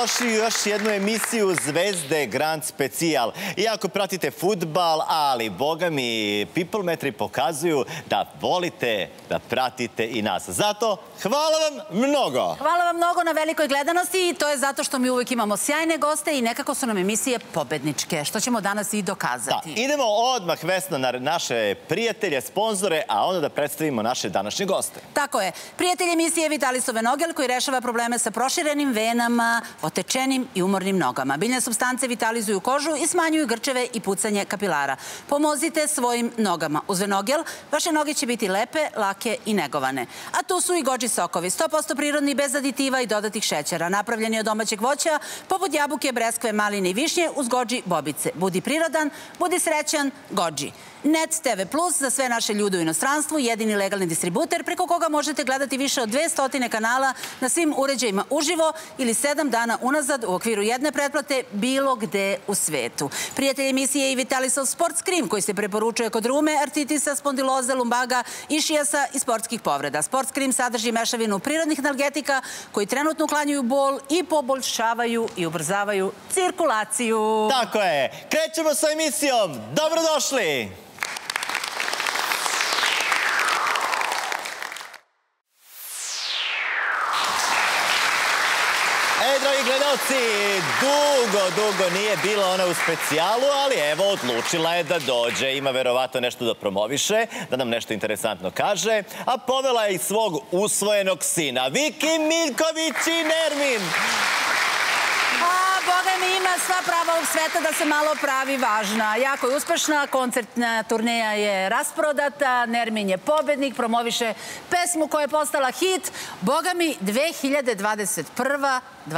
Dobrodošli u još jednu emisiju Zvezde Grand Specijal. Iako pratite fudbal, ali boga mi, People metri pokazuju da volite da pratite i nas. Zato, hvala vam mnogo! Hvala vam mnogo na velikoj gledanosti i to je zato što mi uvijek imamo sjajne goste i nekako su nam emisije pobedničke, što ćemo danas i dokazati. Da, idemo odmah, Vesna, na naše prijatelje, sponzore, a onda da predstavimo naše današnje goste. Tako je. Prijatelj emisije je Vitalisov Venogel koji rešava probleme sa proširenim venama, otečenim i umornim nogama. Biljne supstance vitalizuju kožu i smanjuju grčeve i pucanje kapilara. Pomozite svojim nogama. Uz Venogel vaše noge će biti lepe, lake i negovane. A tu su i goji sokovi, 100% prirodni, bez aditiva i dodatih šećera. Napravljeni od domaćeg voća, poput jabuke, breskve, maline i višnje, uz goji bobice. Budi prirodan, budi srećan, goji. Net TV Plus za sve naše ljude u inostranstvu, jedini legalni distributer preko koga možete gledati više od 200 kanala na svim uređajima uživo ili 7 dana unazad u okviru jedne pretplate bilo gde u svetu. Prijatelj emisije je i Vitalisov Sports Cream koji se preporučuje kod rume, artritisa, spondiloze, lumbaga, išijasa i sportskih povreda. Sports Cream sadrži mešavinu prirodnih analgetika koji trenutno uklanjaju bol i poboljšavaju i ubrzavaju cirkulaciju. Tako je. Krećemo sa emisijom. Dobrodošli! Dragi gledalci, dugo nije bila ona u specijalu, ali evo, odlučila je da dođe. Ima verovatno nešto da promoviše, da nam nešto interesantno kaže, a povela je i svog usvojenog sina, Viki Miljković i Nermin. Boga mi ima sva prava ovog sveta da se malo pravi važna. Jako je uspešna, koncertna turneja je rasprodata, Nermin je pobednik, promoviše pesmu koja je postala hit. Boga mi, 2021.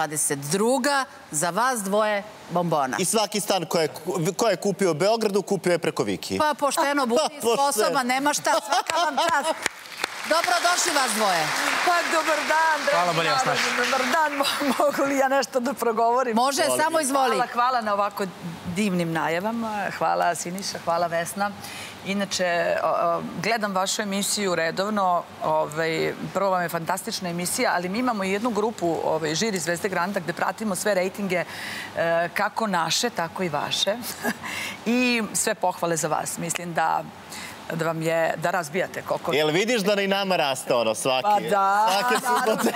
22. za vas dvoje bombona. I svaki stan ko je kupio u Beogradu, kupio je preko Viki. Pa pošteno, budi sposoban, nema šta, svaka vam čast. Dobrodošli vas dvoje. Pa, dobar dan. Hvala, bolje vas našli. Dobar dan, mogu li ja nešto da progovorim? Može, samo izvoli. Hvala na ovako divnim najavama. Hvala Siniša, hvala Vesna. Inače, gledam vašu emisiju redovno. Prvo vam je fantastična emisija, ali mi imamo jednu grupu, žiri Zvezde Granda, gde pratimo sve rejtinge, kako naše, tako i vaše. I sve pohvale za vas. Mislim da vam je, da razbijate koliko... Jel vidiš da i nama raste ono svake... Pa da, svake subote.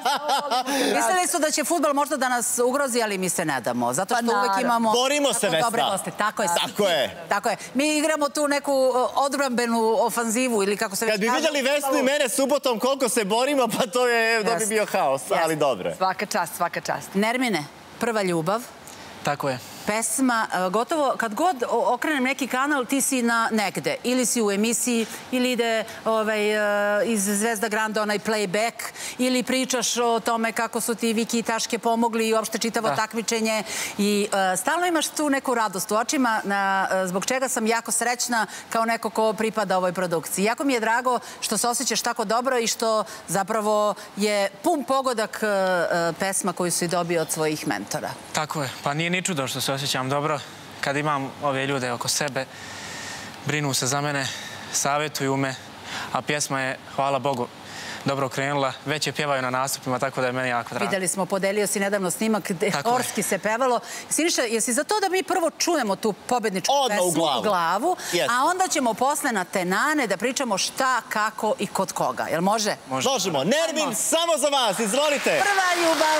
Mislili su da će fudbal možda da nas ugrozi, ali mi se ne damo. Zato što uvek imamo... Borimo se, Vesna. Tako je. Tako je. Mi igramo tu neku odbrambenu ofanzivu ili kako se već... Kad bi vidjeli Vesnu i mene subotom koliko se borimo, pa to je da bi bio haos, ali dobro. Svaka čast, svaka čast. Nermine, prva ljubav. Tako je. Pesma, gotovo, kad god okrenem neki kanal, ti si na negde. Ili si u emisiji, ili ide iz Zvezda Granda onaj playback, ili pričaš o tome kako su ti Viki i Taške pomogli i uopšte čitavo takmičenje. I stalno imaš tu neku radost u očima, zbog čega sam jako srećna kao neko ko pripada ovoj produkciji. Jako mi je drago što se osjećaš tako dobro i što zapravo je pun pogodak pesma koju si dobio od svojih mentora. Tako je. Pa nije ni čudo što se osjećam dobro kad imam ove ljude oko sebe, brinu se za mene, savjetuju me, a pjesma je, hvala Bogu, dobro krenula. Već je pjevaju na nastupima, tako da je meni jako drago. Vidjeli smo, podelio si nedavno snimak gde horski se pevalo. Siniša, jesi za to da mi prvo čujemo tu pobedničku pesmu u glavu, a onda ćemo posle na tenane da pričamo šta, kako i kod koga. Jel može? Možemo. Nermin, samo za vas, izvolite. Prva ljubav.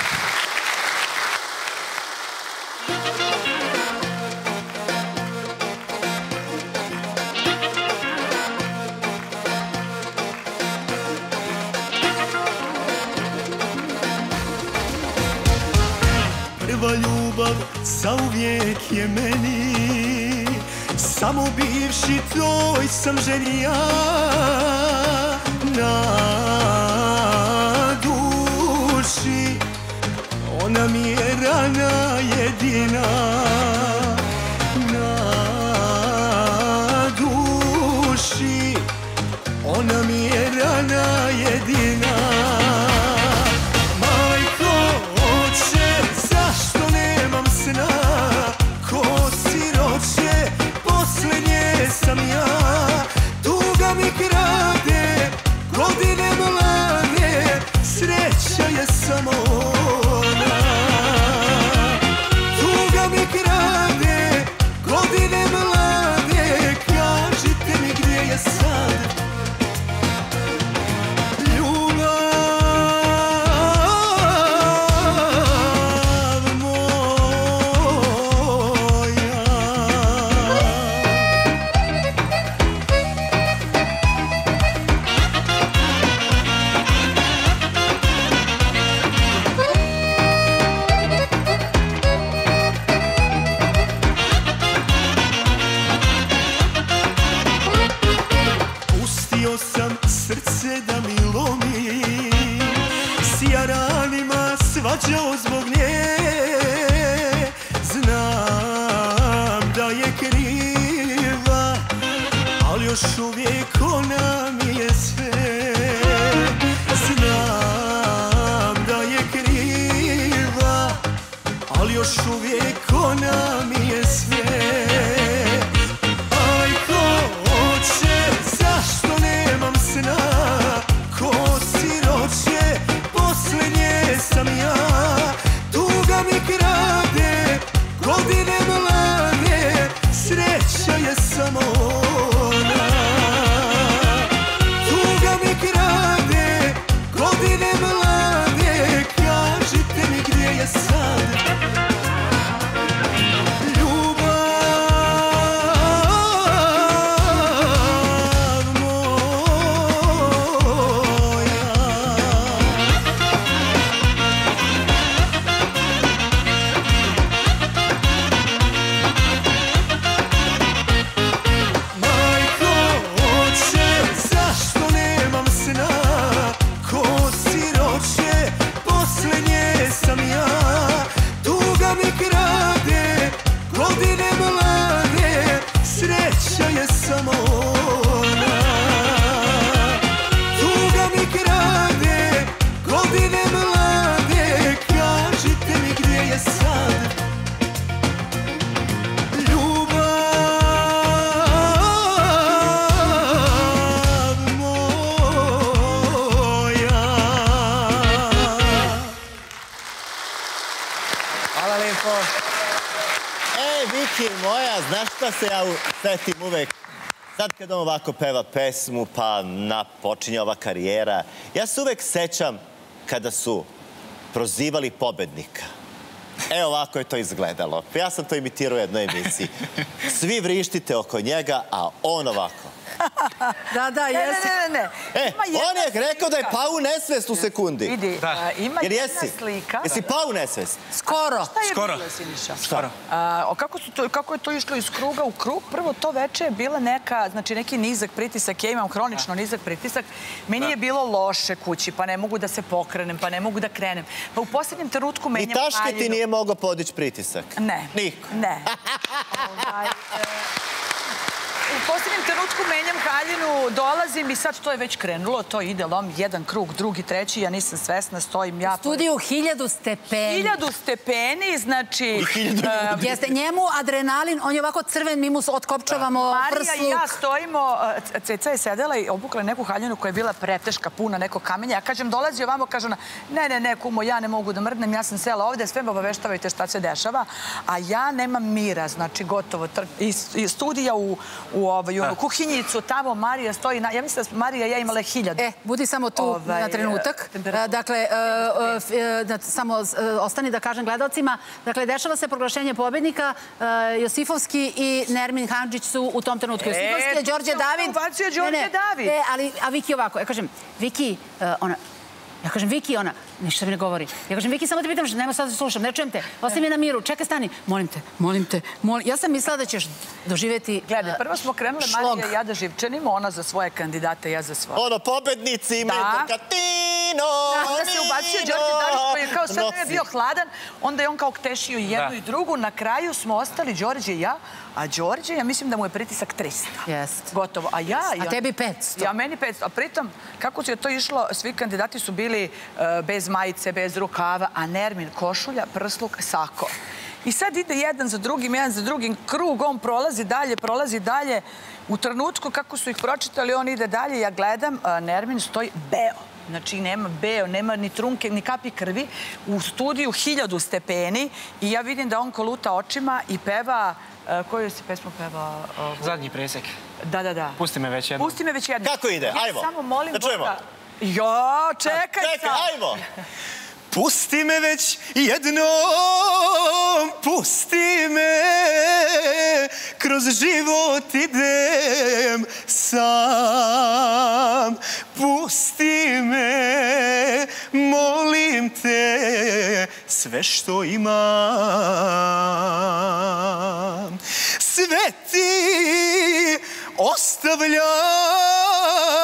Prva ljubav zauvijek je meni, samo bivši tvoj sam želja. Na duši ona mi je rana jedina. Na duši ona mi je rana jedina. Ko siroče, poslednje sam ja. Tuga mi krade, godine mlade, sreća je samo ona. još uvijek ona mi je sve. Znam da je kriva, ali još uvijek ona mi je sve. Aj ko hoće, zašto nemam sna, ko siroće, posljednje sam ja. Tuga mi krade, godine mlade, sreća je samo ona. Tuga mi krade, godine mlade, kažite mi gdje je sad ljubav moja. Majko oče, zašto nemam sna, ko siroće, posljednje sam ja. Tuga mi krade, godine mlade, sreća je samo ona. Tuga mi krade, godine mlade, kažite mi gdje je sad ljubav moja. Hvala lijepo. Viki moja, znaš šta se ja setim uvek? Sad kad on ovako peva pesmu, pa počinje ova karijera, ja se uvek sećam kada su prozivali pobednika. Evo ovako je to izgledalo. Ja sam to imitirao u jednoj emisiji. Svi vrištite oko njega, a on ovako. Da, jesi. Ne. On je rekao da je pao u nesvest u sekundi. Vidi, ima Jer jedna jesi? slika. Jesi pao u nesvest? Skoro. Šta je Skoro. bilo, Siniša? Skoro. Kako je to išlo iz kruga u krug? Prvo, to veče je bila neki nizak pritisak. Ja imam hronično nizak pritisak. Meni je bilo loše kući, pa ne mogu da se pokrenem, pa ne mogu da krenem. Pa u posljednjem trenutku menjam haljinu. Ni Taške ti nije mogao podići pritisak? Ne. Niko? Ne. U posljednjem trenutku menjam haljinu, dolazim i sad to je već krenulo, to ide lom, jedan krug, drugi, treći, ja nisam svesna, stojim ja... Studiju 1000 stepeni. 1000 stepeni, znači... Jeste, njemu adrenalin, on je ovako crven, mi mu otkopčavamo prsluk. Marija i ja stojimo, Ceca je sedela i obukla neku haljinu koja je bila preteška, puna nekog kamenja. Ja kažem, dolazi ovamo, kaže ona, ne, kumo, ja ne mogu da mrdnem, ja sam sela ovde, sve me obaveštavajte šta se dešava, a ja nemam mira, znači gotovo, i studija u kuhinjicu, tamo Marija stoji, ja mislim da Marija i ja imale 1000. Budi samo tu na trenutak. Dakle, samo ostani da kažem gledalcima. Dakle, dešava se proglašenje pobednika. Josifovski i Nermin Handžić su u tom trenutku. Josifovski je Đorđe David. Ubacio je Đorđe David. A Viki ovako. Ja kažem, Viki, ona, ništa mi ne govori. Ja kažem, Viki, samo te pitam, nema sad da slušam, ne čujem te. Ostavi me na miru, čekaj, stani. Molim te. Ja sam mislila da ćeš doživjeti Gledaj, prvo smo krenule Marija i ja da živčanimo, ona za svoje kandidate, ja za svoje. Pobednici, Katino, onda se ubacio Đorđe David koji je kao sve vreme bio hladan, onda je on kao ktešio jednu i drugu, na kraju smo ostali Đorđe i ja, a Đorđe, ja mislim da mu je pritisak 300. Jest. Gotovo. A ja... A tebi 500. Ja, meni 500. A pritom, kako je to išlo, svi kandidati su bili bez majice, bez rukava, a Nermin košulja, prsluk, sako. I sad ide jedan za drugim, krug, on prolazi dalje. U trenutku kako su ih pročitali, on ide dalje, ja gledam, Nermin stoji beo. Znači, nema beo, nema ni trunke, ni kapi krvi. U studiju 1000 stepeni i ja vidim da on koluta očima i peva... Koju si pesmu peva? Zadnji presek. Da. Pusti me već jednom. Kako ide? Ajmo. Ja samo molim da čujemo. Jo, čekaj sad. Ajmo. Pusti me već jednom, pusti me, kroz život idem sam. Pusti me, molim te, sve što imam, sve ti ostavljam.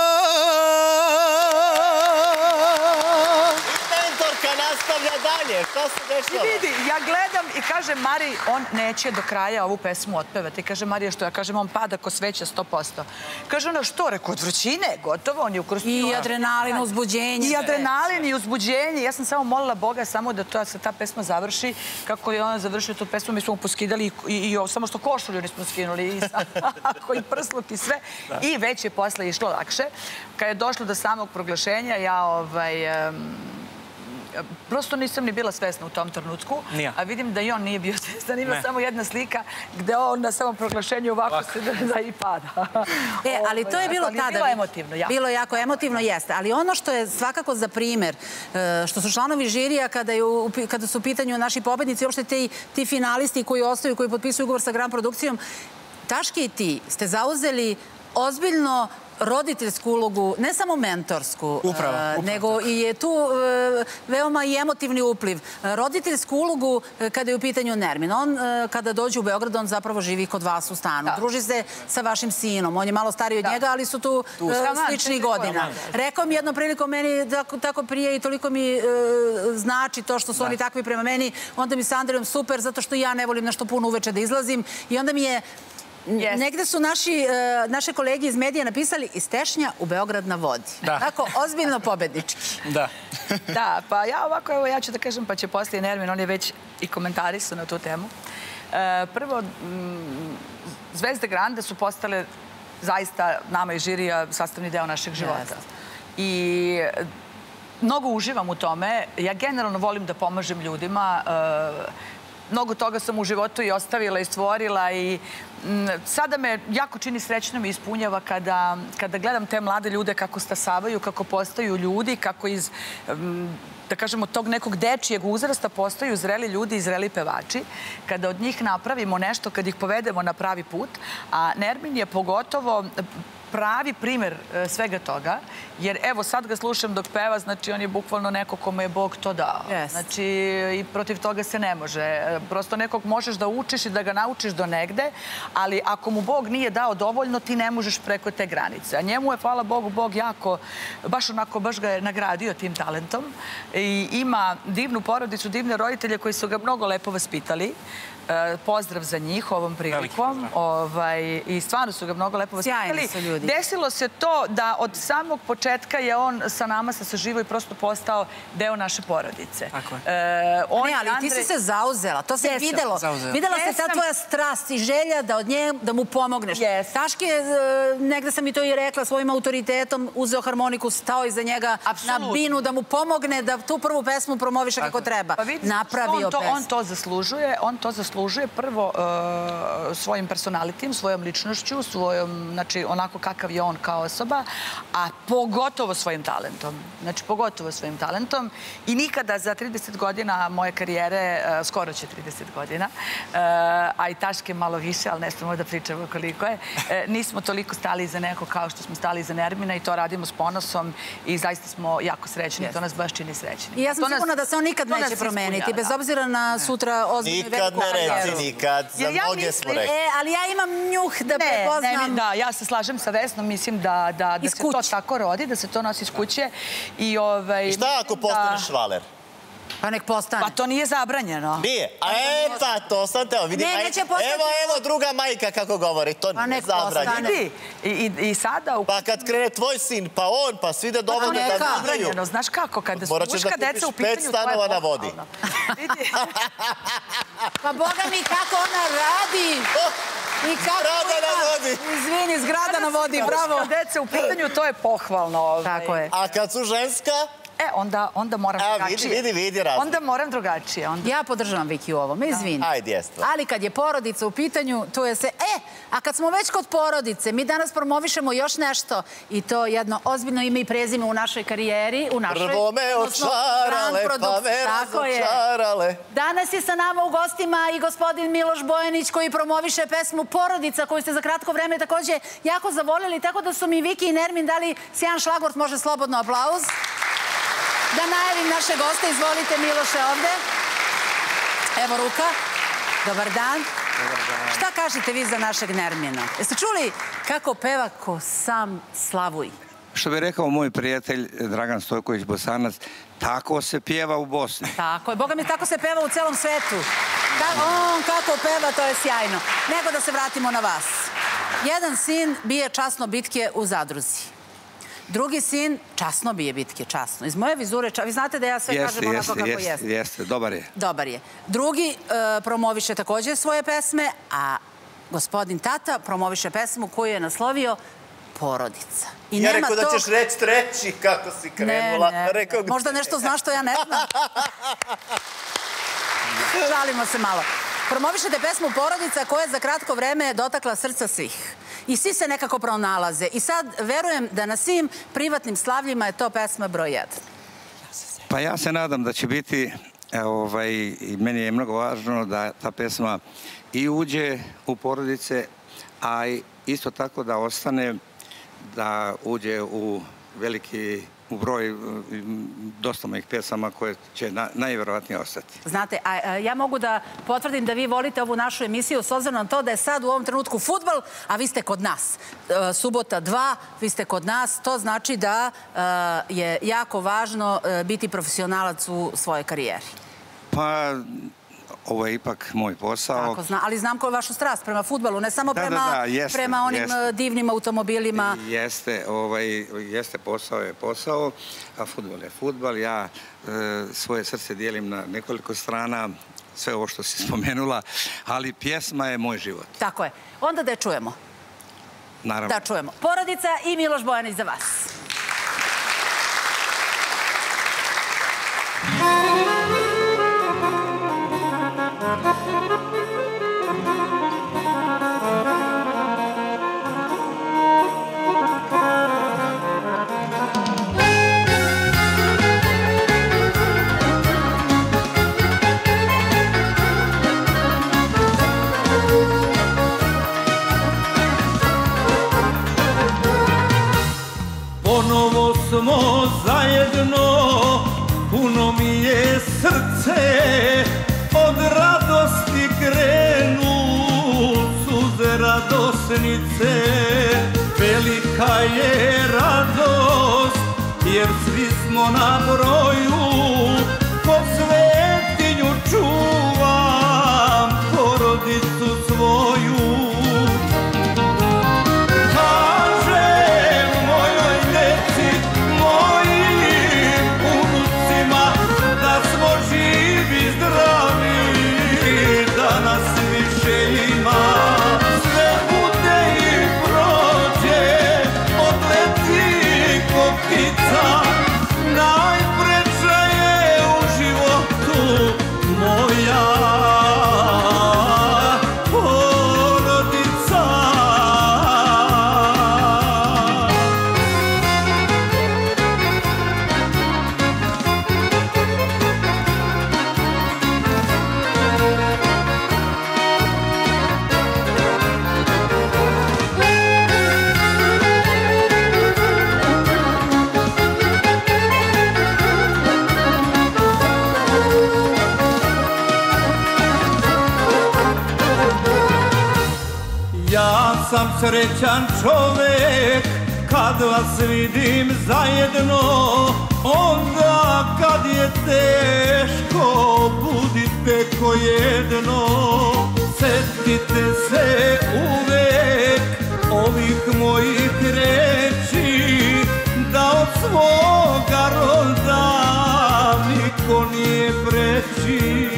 Nastavlja dalje. šta se dešava? I vidi, ja gledam i kažem Mari, on neće do kraja ovu pesmu otpevati. Kaže Marija, što ja kažem, on pada ko sveća 100%. Kaže ona, što? Rekao, od vrućine, gotovo, on je ukrstio. I adrenalin, uzbuđenje. I adrenalin i uzbuđenje. Ja sam samo molila Boga samo da se ta pesma završi. Kako je ona završila tu pesmu, mi smo mu poskidali i samo što košulju nismo skinuli i prsluk i sve. I već je posle išlo lakše. Kad je došlo do samog proglašenja, ja prosto nisam ni bila svesna u tom trenutku, a vidim da i on nije bio svestan. Ima samo jedna slika gde on na samom proglašenju ovako se da i pada. Ali to je bilo tada. Bilo emotivno, ja. Bilo jako emotivno, jeste. Ali ono što je svakako za primer, što su članovi žirija kada su u pitanju naši pobednici, uopšte ti finalisti koji ostaju, koji potpisuju ugovor sa Grand produkcijom, Taške i ti ste zauzeli ozbiljno roditeljsku ulogu, ne samo mentorsku, nego i je tu veoma i emotivni upliv. Roditeljsku ulogu kada je u pitanju Nermin. On, kada dođe u Beograd, on zapravo živi kod vas u stanu. Druži se sa vašim sinom. On je malo stariji od njega, ali su tu sličnih godina. Rekao mi jednom prilikom meni tako prije i toliko mi znači to što su oni takvi prema meni. Onda mi sa Andrejom super, zato što ja ne volim nešto puno uveče da izlazim. I onda mi je negde su naše kolege iz medija napisali iz Tešnja u Beograd na vodi. Tako, ozbiljno pobednički. Da, pa ja ovako, evo ja ću da kažem, pa će poslije Nermin, on je već i komentarisao na tu temu. Prvo, Zvezde Granda su postale zaista nama i žirija sastavni deo našeg života. I mnogo uživam u tome. Ja generalno volim da pomažem ljudima. Mnogo toga sam u životu i ostavila i stvorila i sada me jako čini srećnom i ispunjava kada gledam te mlade ljude kako stasavaju, kako postaju ljudi, kako iz, da kažemo, tog nekog dečijeg uzrasta postaju zreli ljudi i zreli pevači. Kada od njih napravimo nešto, kad ih povedemo na pravi put, a Nermin je pogotovo pravi primer svega toga, jer evo sad ga slušam dok peva, znači on je bukvalno neko kome je Bog to dao. Znači i protiv toga se ne može. Prosto nekog možeš da učiš i da ga naučiš do negde, ali ako mu Bog nije dao dovoljno, ti ne možeš preko te granice. A njemu je, hvala Bogu, Bog jako, baš ga je nagradio tim talentom i ima divnu porodicu, divne roditelje koji su ga mnogo lepo vaspitali. Pozdrav za njih ovom prilikom. I stvarno su ga mnogo lepo vaspitali. Sjajni su ljudi. Desilo se to da od samog početka je on sa nama se saživao i prosto postao deo naše porodice. Ne, ali ti si se zauzela. To se videlo. Videla se ta tvoja strast i želja da mu pomogneš. Taške, negde sam i to i rekla, svojim autoritetom uzeo harmoniku, stao iza njega na binu da mu pomogne da tu prvu pesmu promoviše kako treba. Napravio pesmu. On to zaslužuje. On to zaslužuje prvo svojim personalitijem, svojom ličnošću, svojom, znači onako kakav je on kao osoba, a pogotovo svojim talentom. Znači, pogotovo svojim talentom. I nikada za 30 godina moje karijere, skoro će 30 godina, a i Taške malo više, ali ne smemo da pričamo koliko je, nismo toliko stali iza nekog kao što smo stali iza Nermina i to radimo s ponosom i zaista smo jako srećni. To nas baš čini srećni. I ja sam sigurna da se on nikad neće promeniti, bez obzira na sutra ozbiljnu veliku karijeru. Nikad, za mnoge smo rekli. Ali ja imam njuh da prepoznam. Da, ja se slažem sa Vesnom, mislim da se to tako rodi, da se to nosi iz kuće. I šta ako postaneš švaler? Pa nek postane. Pa to nije zabranjeno. Nije? Pa to sam teo. Ne, neće postati. Evo druga majka kako govori, to nije zabranjeno. I sada... Pa kad krene tvoj sin, pa on, pa svi da dovode da zabranjeno. Znaš kako, kada su muška deca u pitanju, to je stanova na vodi. Pa Boga mi kako ona radi. Zgrada na vodi. Izvini, zgrada na vodi, bravo. Muška deca u pitanju, to je pohvalno. Tako je. A kad su ženska? Onda moram drugačije. Vidi razliku. Onda moram drugačije. Ja podržavam Viki u ovome, izvini. Ajde, jestvo. Ali kad je porodica u pitanju, tu je se... A kad smo već kod porodice, mi danas promovišemo još nešto i to jedno ozbiljno ime i prezime u našoj karijeri, u našoj... Prvo me očarale, pa me razočarale. Danas je sa nama u gostima i gospodin Miloš Bojanić koji promoviše pesmu Porodica, koju ste za kratko vreme takođe jako zavoljeli, tako da su mi Viki i Nermin dali sjajan šlagvort, može slobodno aplauz. Da najavim naše goste, izvolite Miloše ovde. Evo ruka. Dobar dan. Šta kažete vi za našeg Nermina? Jeste čuli kako peva ko sam Slavuj? što bi rekao moj prijatelj Dragan Stojković Bosanac, tako se pjeva u Bosni. Tako je. Boga mi, tako se peva u celom svetu. On kako peva, to je sjajno. Nego da se vratimo na vas. Jedan sin bije časno bitke u Zadruzi. Drugi sin časno bije bitke, časno. Iz moje vizure, vi znate da ja sve kažem onako kako jeste. Jeste, dobar je. Dobar je. Drugi promoviše također svoje pesme, a gospodin tata promoviše pesmu koju je naslovio Porodica. Ja rekao da ćeš reći treći kako si krenula. Ne. Možda nešto znaš što ja ne znam. Žalimo se malo. Promovišete pesmu Porodica koja je za kratko vreme dotakla srca svih. I svi se nekako pronalaze. I sad verujem da na svim privatnim slavljima je to pesma broj 1. Pa ja se nadam da će biti, i meni je mnogo važno da ta pesma i uđe u porodice, a isto tako da ostane, da uđe u veliki broj dosta mojih pesama koje će najvjerovatnije ostati. Znate, ja mogu da potvrdim da vi volite ovu našu emisiju s obzirom na to da je sad u ovom trenutku fudbal, a vi ste kod nas. Subota 2, vi ste kod nas. To znači da je jako važno biti profesionalac u svojoj karijeri. Pa, ovo je ipak moj posao. Tako, ali znam koju je vašu strast prema fudbalu, ne samo prema onim divnim automobilima. Jeste, posao je posao, a fudbal je fudbal. Ja svoje srce dijelim na nekoliko strana, sve ovo što si spomenula, ali pjesma je moj život. Tako je. Onda da je čujemo. Naravno. Da čujemo. Porodica i Miloš Bojanić za vas. Ponovo smo zajedno, puno mi je srce, od radosti krenu suze radosnice. Velika je radost, jer svi smo na broju, po svetinju čuvam porodicu svoju. Sam srećan čovek kad vas vidim zajedno, onda kad je teško budite ko jedno. Setite se uvek ovih mojih reči, da od svoga roda niko nije preći.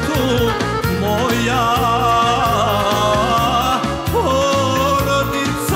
Porodica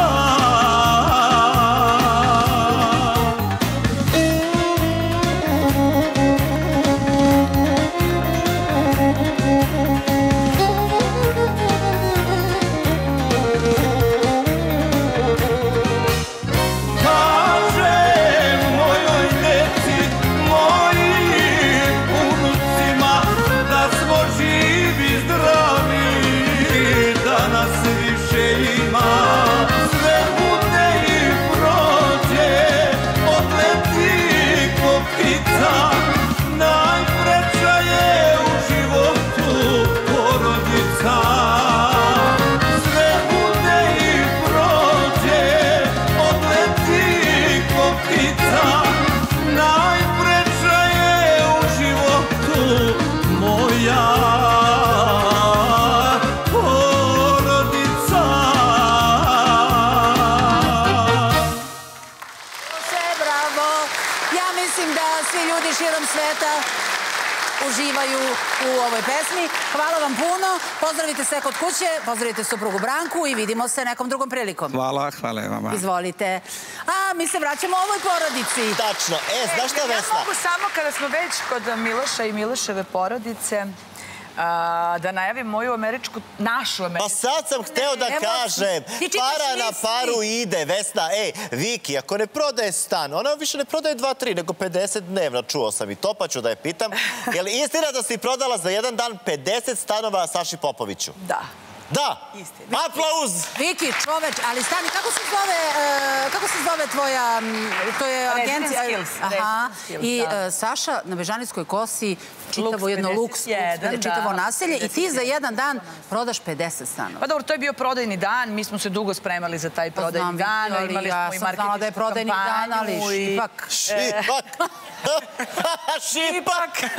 Ja mislim da svi ljudi širom sveta uživaju u ovoj pesmi. Hvala vam puno. Pozdravite sve kod kuće, pozdravite suprugu Branku i vidimo se nekom drugom prilikom. Hvala vama. Izvolite. A mi se vraćamo ovoj porodici. Tačno. Znaš šta, Vesna? Ja mogu samo, kada smo već kod Miloša i Miloševe porodice, da najavim moju našu američku... Pa sad sam hteo da kažem, para na paru ide, Vesna. Viki, ako ne prodaje stan, ona više ne prodaje 2-3, nego 50 dnevno, čuo sam i to, pa ću da je pitam. Je li istina da si prodala za jedan dan 50 stanova Saši Popoviću? Da. Da! Aplauz! Viki, čoveč, ali stani, kako se zove tvoja, to je agencija... Aha, i Saša na Bežanijskoj kosi čitavo jedno luks, čitavo naselje i ti za jedan dan prodaš 50 stanova. Pa dobro, to je bio prodajni dan, mi smo se dugo spremali za taj prodajni dan, imali smo i marketinšku kampanju. Ja sam znala da je prodajni dan, ali šipak. Šipak! Šipak!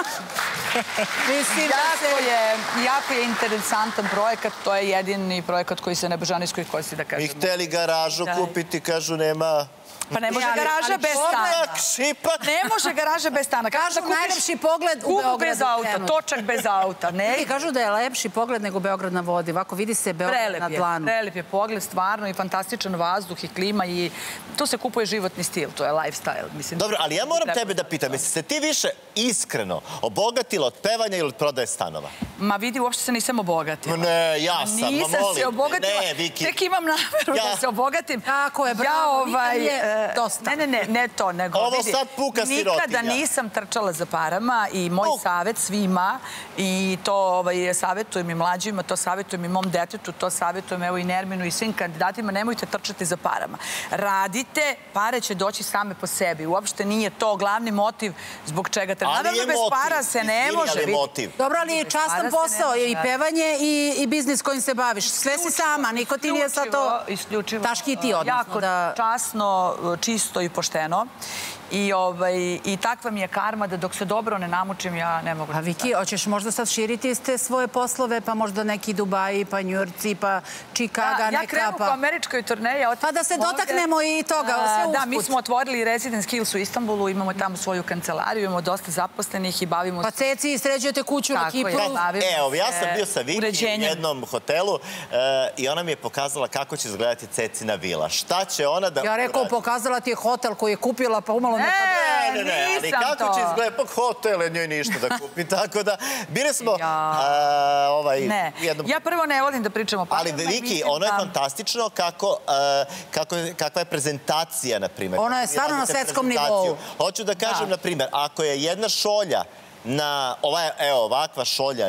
Jako je interesantan projekat, to je jedini projekat koji se na Bežanijskoj kosi, da kažemo. Mi hteli garažu kupiti, kažu nema... Pa ne može garaža bez stana. Šipak! Ne može garaža bez stana. Kažu najlepši pogled u Beogradu. Bez auta, točak bez auta. I kažu da je lepši pogled nego Beograd na vodi. Ovako vidi se Beograd na dlanu. Prelep je pogled, stvarno, i fantastičan vazduh i klima i tu se kupuje životni stil, to je lifestyle. Dobro, ali ja moram tebe da pitam, jesi se ti više iskreno obogatila od pevanja ili od prodaje stanova? Ma vidi, uopšte se nisam obogatila. Ne, ja sam, ma molim. Nisam se obogatila. Ne, Viki. Tek imam nameru da se obogatim. Tako je, bravo, dosta. Ne to, nego ovo sad puka sirotinja. Nikada nisam trčala za parama i moj savjet svima, i to savjetujem i mlađima, to savjetujem i mom detetu, to savjetujem evo i Nerminu i svim kandidatima, nemojte trčati za parama. Radite, pare će doći same po sebi. Uopšte nije to glavni motiv zbog čega treba. Naravno, bez para se ne može. Dobro, ali je častan posao i pevanje i biznis kojim se baviš. Sve si sama, niko ti nije sad to taški i ti odnosno. Jako časno, čisto i pošteno. I takva mi je karma da dok se dobro ne namučim, ja ne mogu... A Viki, hoćeš možda sad širiti te svoje poslove, pa možda neki Dubaji, pa Njujorci, pa Čikaga, neka... Ja krenu po američkoj turneji. Pa da se dotaknemo i toga, sve usput. Da, mi smo otvorili Residence Hills u Istanbulu, imamo tamo svoju kancelariju, imamo dosta zaposlenih i bavimo se... Pa Ceci, sređujete kuću na Kipru. Evo, ja sam bio sa Viki u jednom hotelu i ona mi je pokazala kako će izgledati Cecina vila. Šta će ona da... Ja rekao, pokazala ti je hotel koji je kupila, pa umalo Ne, ali kako će izgledati? Pa hotele njoj ništa da kupi, tako da bili smo jednom... Ja prvo ne volim da pričam o parama. Ali Viki, ono je fantastično kakva je prezentacija, na primjer. Ona je stvarno na svetskom nivou. Hoću da kažem, na primjer, ako je jedna šolja ovakva šolja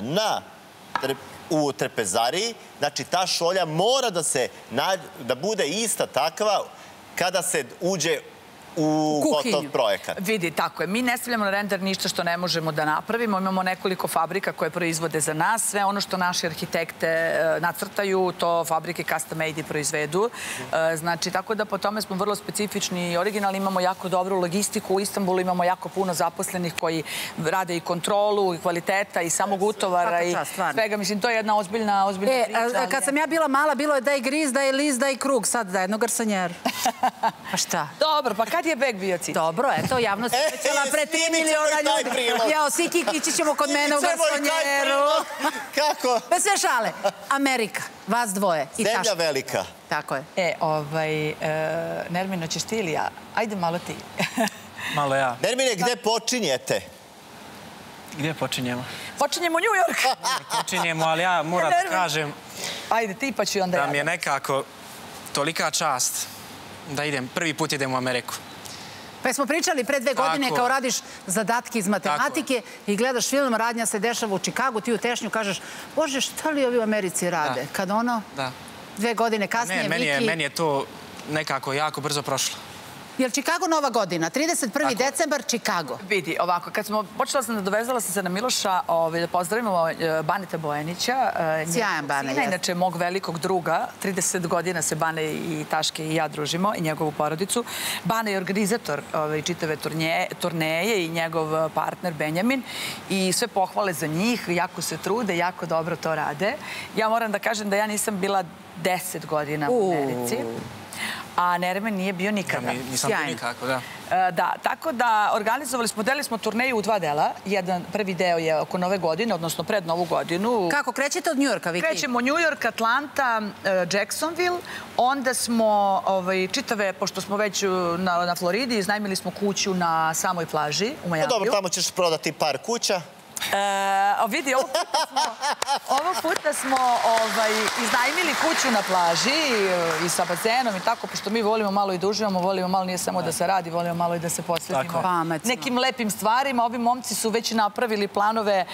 u trpezariji, znači ta šolja mora da bude ista takva kada se uđe u gotov projekat. Vidi, tako je. Mi ne stavljamo na render ništa što ne možemo da napravimo. Imamo nekoliko fabrika koje proizvode za nas. Sve ono što naši arhitekte nacrtaju, to fabrike custom made i proizvedu. Znači, tako da po tome smo vrlo specifični i originalni. Imamo jako dobru logistiku. U Istanbulu imamo jako puno zaposlenih koji rade i kontrolu, i kvaliteta, i samog utovara, i svega. Mislim, to je jedna ozbiljna priča. Kad sam ja bila mala, bilo je daj griz, daj list, daj krug. Sad da jedno garsanjer. Pa šta? Dobro, pa kad je bek bio Cici? Dobro, eto, javno se svećala pre 3 miliona ljudi. Jao, svi ići ćemo kod mene u garsonjeru. Kako? Bez sve šale. Amerika, vas dvoje. Zemlja velika. Tako je. Nermino, ćeš ti ili ja? Ajde malo ti. Malo ja. Nermine, gde počinjete? Gdje počinjemo? Počinjemo New York. Počinjemo, ali ja moram da kažem... Ajde, ti pa ću onda ja. Da mi je nekako tolika čast da prvi put idem u Ameriku. Pa smo pričali pre 2 godine kao radiš zadatke iz matematike i gledaš film, radnja se dešava u Čikagu, ti u tešnju kažeš, Bože, šta li ovi u Americi rade? Kad 2 godine kasnije, Viki... Meni je to nekako jako brzo prošlo. Je li Čikago nova godina? 31. decembar, Čikago. Vidi, ovako, kad smo počela sam da dovezala sam se na Miloša da pozdravimo Baneta Bojanića. Sjajan Bane, jesam. Inače, mog velikog druga, 30 godina se Bane i Taške i ja družimo i njegovu porodicu. Bane je organizator čitave turneje i njegov partner Benjamin i sve pohvale za njih, jako se trude, jako dobro to rade. Ja moram da kažem da ja nisam bila 10 godina u Americi. a Nermin nije bio nikada. Nisam bio nikako, da. Da, tako da organizovali smo, delili smo turneju u 2 dela. Prvi deo je oko Nove godine, odnosno pred Novu godinu. Kako, krećete od Njujorka, Viki? Krećemo New York, Atlanta, Jacksonville. Onda smo čitave, pošto smo već na Floridi, iznajmili smo kuću na samoj plaži u Majamiju. Dobro, tamo ćeš prodati par kuća. Vidi, ovog puta smo iznajmili kuću na plaži i sa bazenom i tako, pošto mi volimo malo i da uživamo, volimo malo nije samo da se radi, volimo malo i da se posvetimo nekim lepim stvarima. Ovi momci su već napravili planove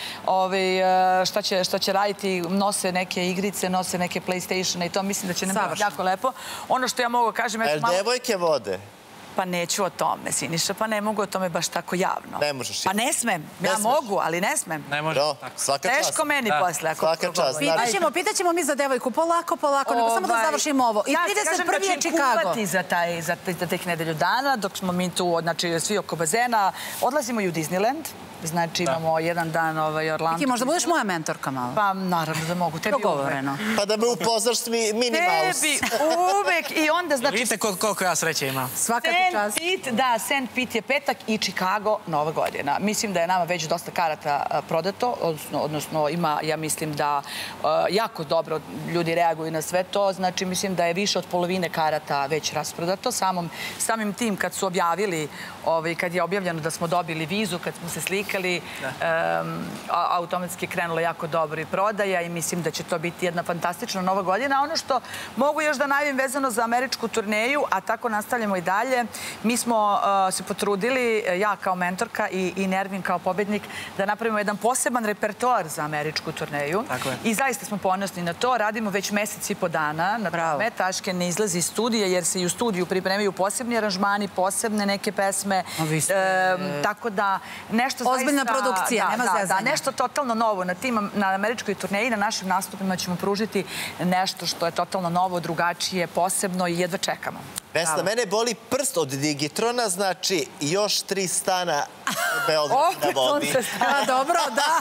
šta će raditi, nose neke igrice, nose neke PlayStation i to mislim da će nam biti jako lepo. Ono što ja mogu kažem... Jel devojke vode? Pa neću o tome, Siniša, pa ne mogu o tome baš tako javno. Ne možeš. Pa ne smem. Ja mogu, ali ne smem. Ne može. Svaka čast. Teško meni posle. Svaka čast. Pitaćemo mi za devojku polako, nego samo da završimo ovo. I 31. je Chicago. Ja kažem da ću kuvati za teh nedelju dana, dok smo mi tu, znači, svi oko bazena. Odlazimo i u Disneyland. Znači, imamo jedan dan Orlando. Viki, možda budeš moja mentorka malo? Pa, naravno da mogu. Tebi dogovoreno. Pa da me upoznaš s Minnie Mouse. Tebi uvek. I onda, znači... Vidite koliko ja sreće imam. Svaka ti čast. Da, St. Pete je petak i Chicago Nova godina. Mislim da je nama već dosta karata prodato, odnosno ima, ja mislim da jako dobro ljudi reaguju na sve to. Znači, mislim da je više od polovine karata već rasprodato. Samim tim kad su objavili, kad je objavljeno da smo dobili vizu, kad smo se slikali, automatski je krenula jako dobro i prodaja i mislim da će to biti jedna fantastična Nova godina. Ono što mogu još da najavim vezano za američku turneju, a tako nastavljamo i dalje, mi smo se potrudili, ja kao mentorka i Nermin kao pobednik, da napravimo jedan poseban repertoar za američku turneju. I zaista smo ponosni na to. Radimo već mesec i po dana na tome. Taške ne izlazi iz studija jer se i u studiju pripremaju posebni aranžmani, posebne neke pesme. Tako da nešto zaista... Ozbiljna produkcija, nema zezanja. Da, nešto totalno novo. Na američkoj turneji, na našim nastupima ćemo pružiti nešto što je totalno novo, drugačije, posebno i jedva čekamo. Vesna, mene boli prst od Digitrona, znači još 3 stana u Beogradu na vodi. Dobro, da.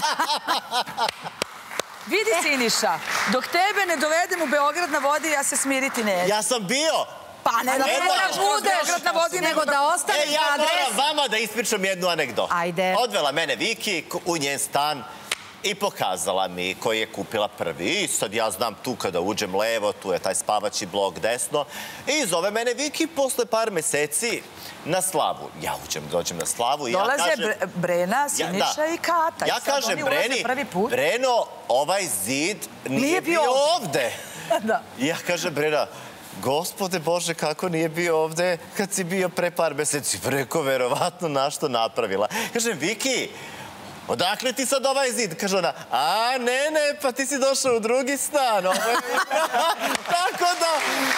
Vidi, Siniša, dok tebe ne dovedem u Beograd na vodi, ja se smiriti neću. Ja sam bio! Pa ne da budeš, nego da ostaneš na adres. Ja moram vama da ispričam jednu anegdotu. Ajde. Odvela mene Viki u njen stan i pokazala mi koji je kupila prvi. I sad ja znam tu kada uđem levo, tu je taj spavaći blok desno. I zove mene Viki posle par meseci na slavu. Ja dođem na slavu i ja kažem... Dolaze Brena, Siniša i Kata. Ja kažem Breni, Breno, ovaj zid nije bio ovde. Ja kažem Brena, Gospode Bože, kako nije bio ovde kad si bio pre par meseci? Preko, verovatno, našto napravila. Kažem, Viki, odakle ti sad ovaj zid? Kaže ona, ne, pa ti si došao u drugi stan. Tako da,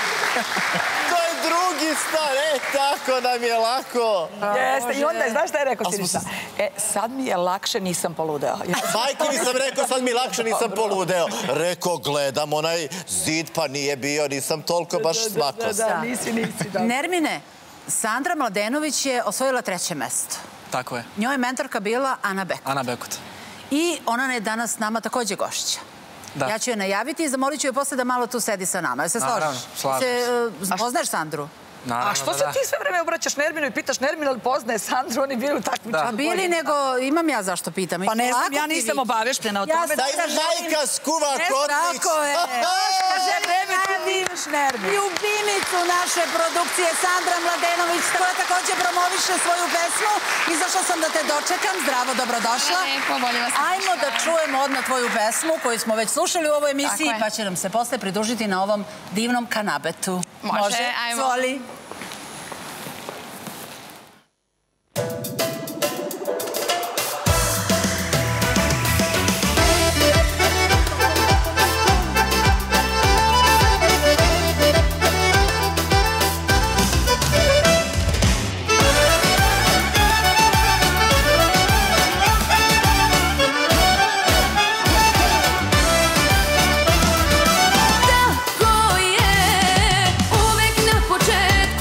to je drugi stan. Tako nam je lako. Jeste, i onda, znaš šta je rekao Siniša? Sad mi je lakše, nisam poludeo. Majke mi sam rekao, sad mi je lakše, nisam poludeo. Rekao, gledam onaj zid, pa nije bio, nisam toliko baš smakao. Da, nisi. Nermine, Sandra Mladenović je osvojila 3. mesto. Tako je. Njoj je mentorka bila Ana Bekut. Ana Bekut. I ona je danas s nama takođe gošća. Ja ću je najaviti i zamolit ću je posle da malo tu sedi sa nama. Jel se složiš? Naravno, slažem se. Poznaješ Sandru? A što se ti sve vreme obraćaš Nerminu i pitaš Nerminu, ali poznaje Sandru, oni bili u takmičenju? Pa bili, nego imam ja zašto pitam. Pa ne znam, ja nisam obaveštena o tome. Da im majka skuva kotlić. Tako je. Kaže, vreme ti imaš Nermin. Ljubimicu naše produkcije, Sandra Mladenović, koja takođe promoviše svoju pesmu. Izašla sam da te dočekam. Zdravo, dobrodošla. Ajmo da čujemo odmah tvoju pesmu koju smo već slušali u ovoj emisiji, pa će nam se posle pridružiti na ovom divnom kanabetu. Može, ajmo. Zvoli. Tako je, uvek na početku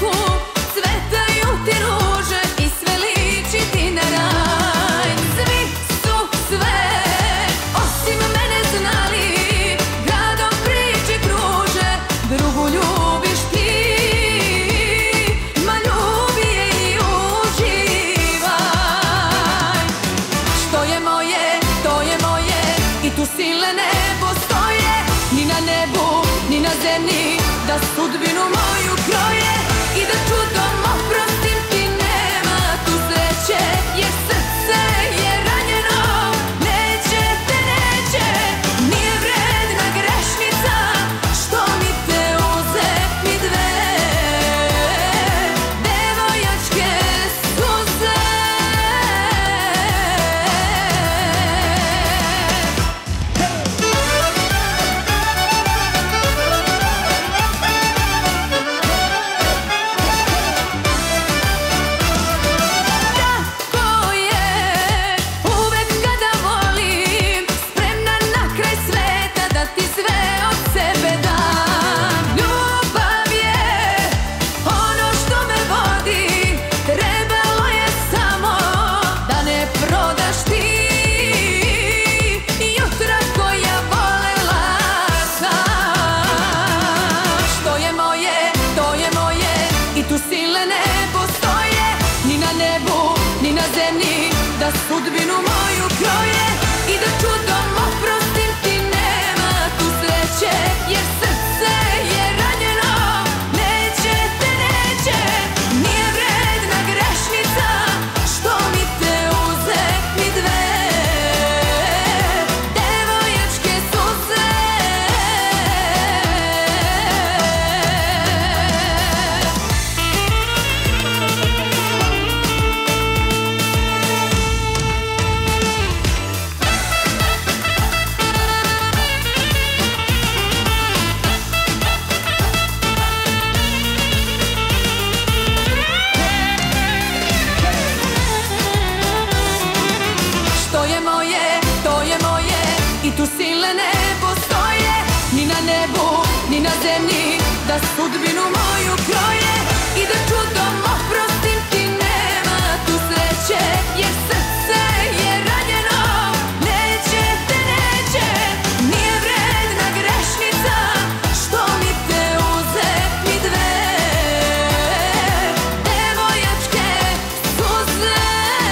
zemlji, da sudbinu moju kroje i da čudom oprostim ti, nema tu sreće, jer srce je ranjeno. Neće te, neće, nije vredna grešnica, što mi te uze mi dve devojačke suze. I tu sile ne postoje, ni na nebu, ni na zemlji, da sudbinu moju kroje i da čudom oprostim ti, nema tu sreće, jer srce je ranjeno. Neće te, neće, nije vredna grešnica, što mi te uze mi dve devojačke suze.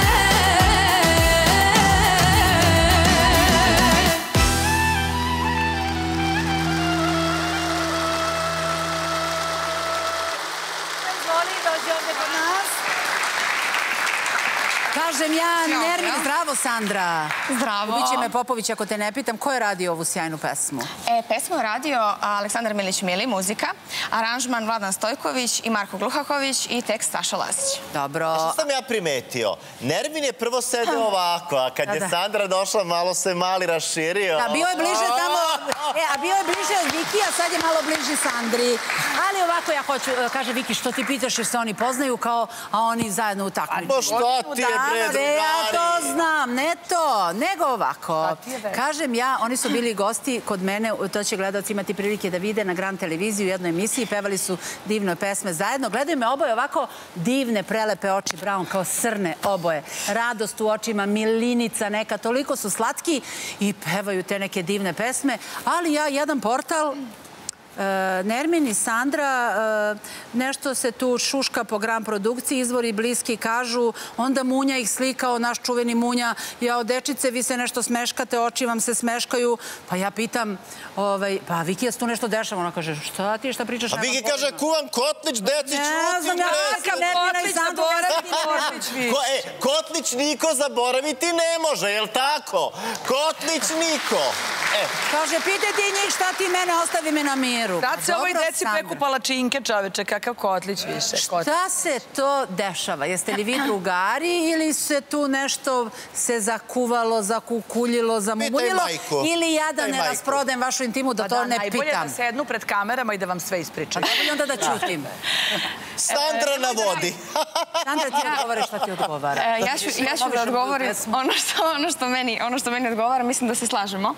Kažem ja, Nermin, zdravo Sandra. Zdravo. Ubiće me Popović ako te ne pitam, ko je radio ovu sjajnu pesmu? Pesmu je radio Aleksandar Milić-Mili, muzika, aranžman Vladan Stojković i Marko Gluhaković i tekst Saša Lazić. Dobro. Što sam ja primetio? Nermin je prvo sedeo ovako, a kad je Sandra došla, malo se mali raširio. Da, bio je bliže tamo, a bio je bliže od Viki, a sad je malo bliži Sandri. Ali ovako ja hoću, kaže Viki, što ti pitaš jer se oni poznaju kao, a oni zajedno u takmičenju. Pa što ti je, bre, drugari? Ja to znam, ne to, nego ovako. Kažem ja, oni su bili gosti kod mene, to će gledalci imati prilike da vide na Grand televiziji u jednoj emisiji, pevali su divne pesme zajedno. Gledaju me oboje ovako divne, prelepe oči, Brown, kao srne oboje. Radost u očima, milinica neka, toliko su slatki i pevaju te neke divne pesme. Ali ja, jedan portal, Nermin i Sandra, nešto se tu šuška po Grand produkciji, izvori bliski kažu, onda Munja ih slikao, naš čuveni Munja, jao dečice, vi se nešto smeškate, oči vam se smeškaju, pa ja pitam, pa Viki, ja se tu nešto dešava, ona kaže, šta ti, šta pričaš? A Viki kaže, kuvam kotlić, deci, čutim, Nermina i Sandra, Kotlić niko zaboraviti ne može, jel tako? Kotlić niko. Kaže, pitaj ti njih šta ti mene, ostavi me na miru. Sad se ovoj deci peku palačinke, čoveče, kakav kotlić više. Šta se to dešava? Jeste li vi drugari ili se tu nešto se zakuvalo, zakukuljilo, zamumunilo? Ili ja da ne rasprodajem vašu intimu, da to ne pitam? Najbolje da sednu pred kamerama i da vam sve ispričam. Najbolje onda da ćutim. Sandra na vodi. Sandra, ti odgovaraš šta ti odgovara. Ja ću da odgovorim ono što meni odgovara, mislim da se slažemo.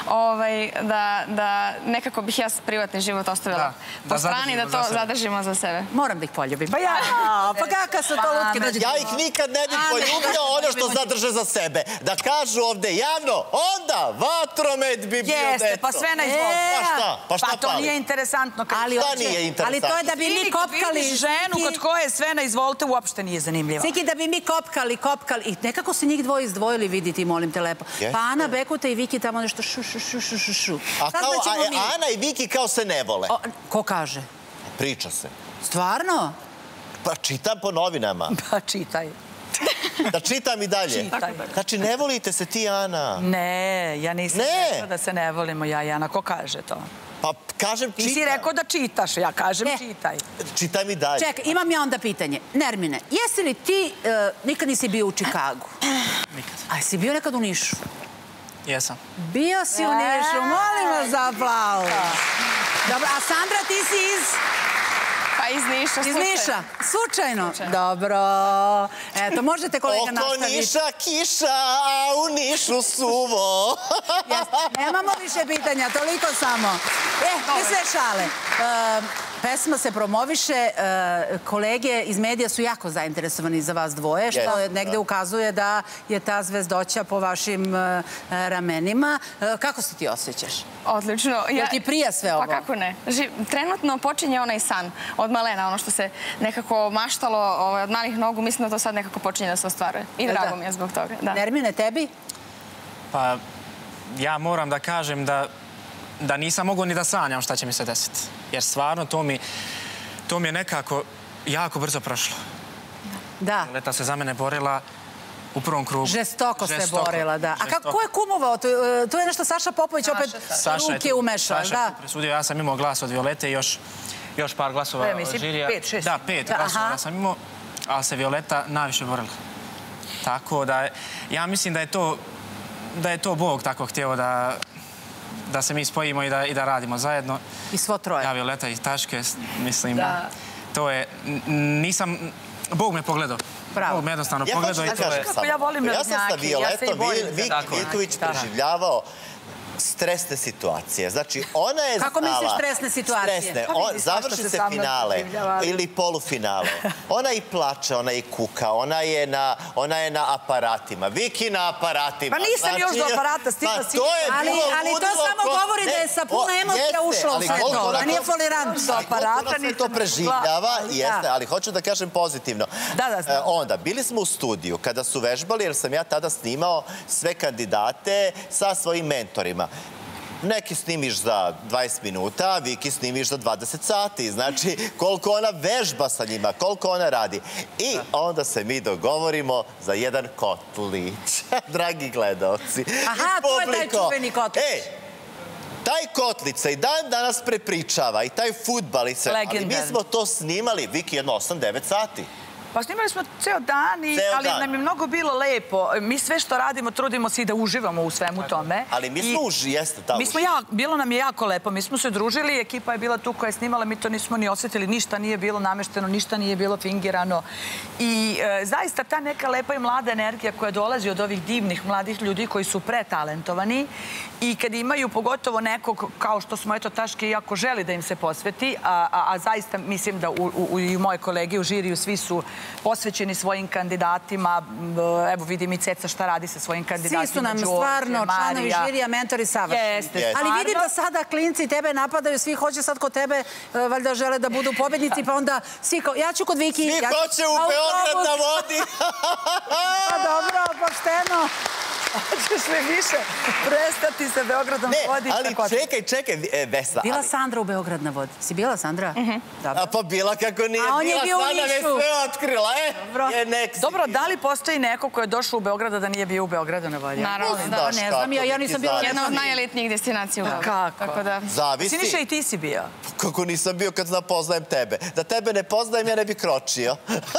Da nekako bih ja privatni život ostavila po strani, da to zadržimo za sebe. Moram da ih poljubim. Pa kaka su to lutke? Ja ih nikad ne bih poljubio ono što zadrže za sebe. Da kažu ovde javno, onda vatromet bi bio deco. Jeste, pa sve na izvolite. Pa šta Pa to nije interesantno. Šta nije interesantno? Ali to je da bi mi kopkali. Ženu kod koje sve na izvolite uopšte nije zanimljiva. Siki, da bi mi kopkali i nekako se njih dvoje izdvojili, vidite, molim te lepo. Pa Ana Bekuta i Viki tamo nešto šu. A Ana i Viki kao se ne vole. Ko kaže? Priča se. Stvarno? Pa čitam po novinama. Pa čitaj. Da čitam i dalje. Čitaj. Znači, ne volite se ti, Ana? Ne, ja nisam rekla da se ne volimo, ja i Ana. Ko kaže to? Pa kažem čitam. Ti si rekao da čitaš, ja kažem čitaj. Čitam i dalje. Čekaj, imam ja onda pitanje. Nermine, jesi li ti nikad nisi bio u Čikagu? Nikad. A jesi bio nekad u Nišu? Jesam. Bio si u Nišu, molim vas za aplauz. Dobro, a Sandra, ti si iz... Pa iz Niša, Iz Niša, slučajno? Dobro. Eto, možete kolega nastaviti. Oko Niša kiša, a u Nišu suvo. Nemamo više pitanja, toliko samo. I sve šale. Pesma se promoviše, kolege iz medija su jako zainteresovani za vas dvoje, što negde ukazuje da je ta zvezdoća po vašim ramenima. Kako se ti osjećaš? Odlično. Jel ti prija sve ovo? Pa kako ne. Trenutno počinje onaj san od malena, ono što se nekako maštalo od malih nogu, mislim da to sad nekako počinje da se ostvaruje. I drago mi je zbog toga. Nermine, tebi? Pa, ja moram da kažem da nisam mogao ni da sanjam šta će mi se desiti. Jer stvarno to mi je nekako jako brzo prošlo. Da. Violeta se za mene borila u prvom krugu. Žestoko se borila, da. A ko je kumovao? To je nešto Saša Popović opet ruke umešao, da? Saša je presudio, ja sam imao glas od Violete i još par glasova od žirija. 5, 6. Da, 5 glasova sam imao, ali se Violeta najviše borila. Tako da, ja mislim da je to Bog tako htio da se mi spojimo i da radimo zajedno. I svo troje. Ja, Violeta i Taške, mislim, to je, nisam, Bog me pogledao. Bog me jednostavno pogledao i to je... Ja volim ja sam sa Violetom Viković preživljavao stresne situacije. Znači, ona je znala... Kako misliš stresne situacije? Stresne. Završi se finale ili polufinale. Ona i plače, ona i kuka, ona je na aparatima. Viki na aparatima. Pa nisam još do aparata stigla. Ali to samo govori da je sa puno emocija ušlo u sve to. Da nije folirant do aparata. Ona sve to preživljava, jeste, ali hoću da kažem pozitivno. Onda, bili smo u studiju kada su vežbali, jer sam ja tada snimao sve kandidate sa svojim mentorima. Neki snimiš za 20 minuta, Viki snimiš za 20 sati. Znači, koliko ona vežba sa njima, koliko ona radi. I onda se mi dogovorimo za jedan kotlić. Dragi gledalci. Aha, to je taj čuveni kotlić. Taj kotlić se i dan danas prepričava i taj fudbal i sve. Ali mi smo to snimali, Viki, jedno 8-9 sati. Pa snimali smo ceo dan, ali nam je mnogo bilo lepo. Mi sve što radimo, trudimo se i da uživamo u svemu tome. Ali mi smo jeste tamo. Bilo nam je jako lepo. Mi smo se družili, ekipa je bila tu koja je snimala, mi to nismo ni osjetili, ništa nije bilo namešteno, ništa nije bilo fingirano. I zaista ta neka lepa i mlada energija koja dolazi od ovih divnih mladih ljudi koji su pretalentovani i kad imaju pogotovo nekog, kao što smo, eto, Taške, iako želi da im se posveti, a zaista mislim da i moje kolege u žiriju svi su posvećeni svojim kandidatima. Evo, vidim i Ceca šta radi sa svojim kandidatima. Svi su nam stvarno članovi žirija, mentori savršeni. Ali vidim da sada klinci tebe napadaju, svi hoće sad kod tebe, valjda žele da budu pobednici, pa onda svi kao, ja ću kod Viki. Svi hoće u Beograd na vodi. Pa dobro, pošteno. Hoćeš sve više prestati sa Beogradom na vodi. Ne, ali čekaj, Vesna. Bila Sandra u Beograd na vodi. Si bila, Sandra? Pa bila kako nije. A on je bio u Nišu. Bila Sandra, već sve otkrila, Dobro, da li postoji neko ko je došao u Beograd da nije bio u Beogradu na vodi? Naravno, da. Ne znam, ja nisam bila. Jedna od najelitnijih destinacija u Beogradu. Kako? Zavisi. Siniša, i ti si bio. Kako nisam bio kad poznajem tebe. Da tebe ne poznajem, ja ne bi kročio.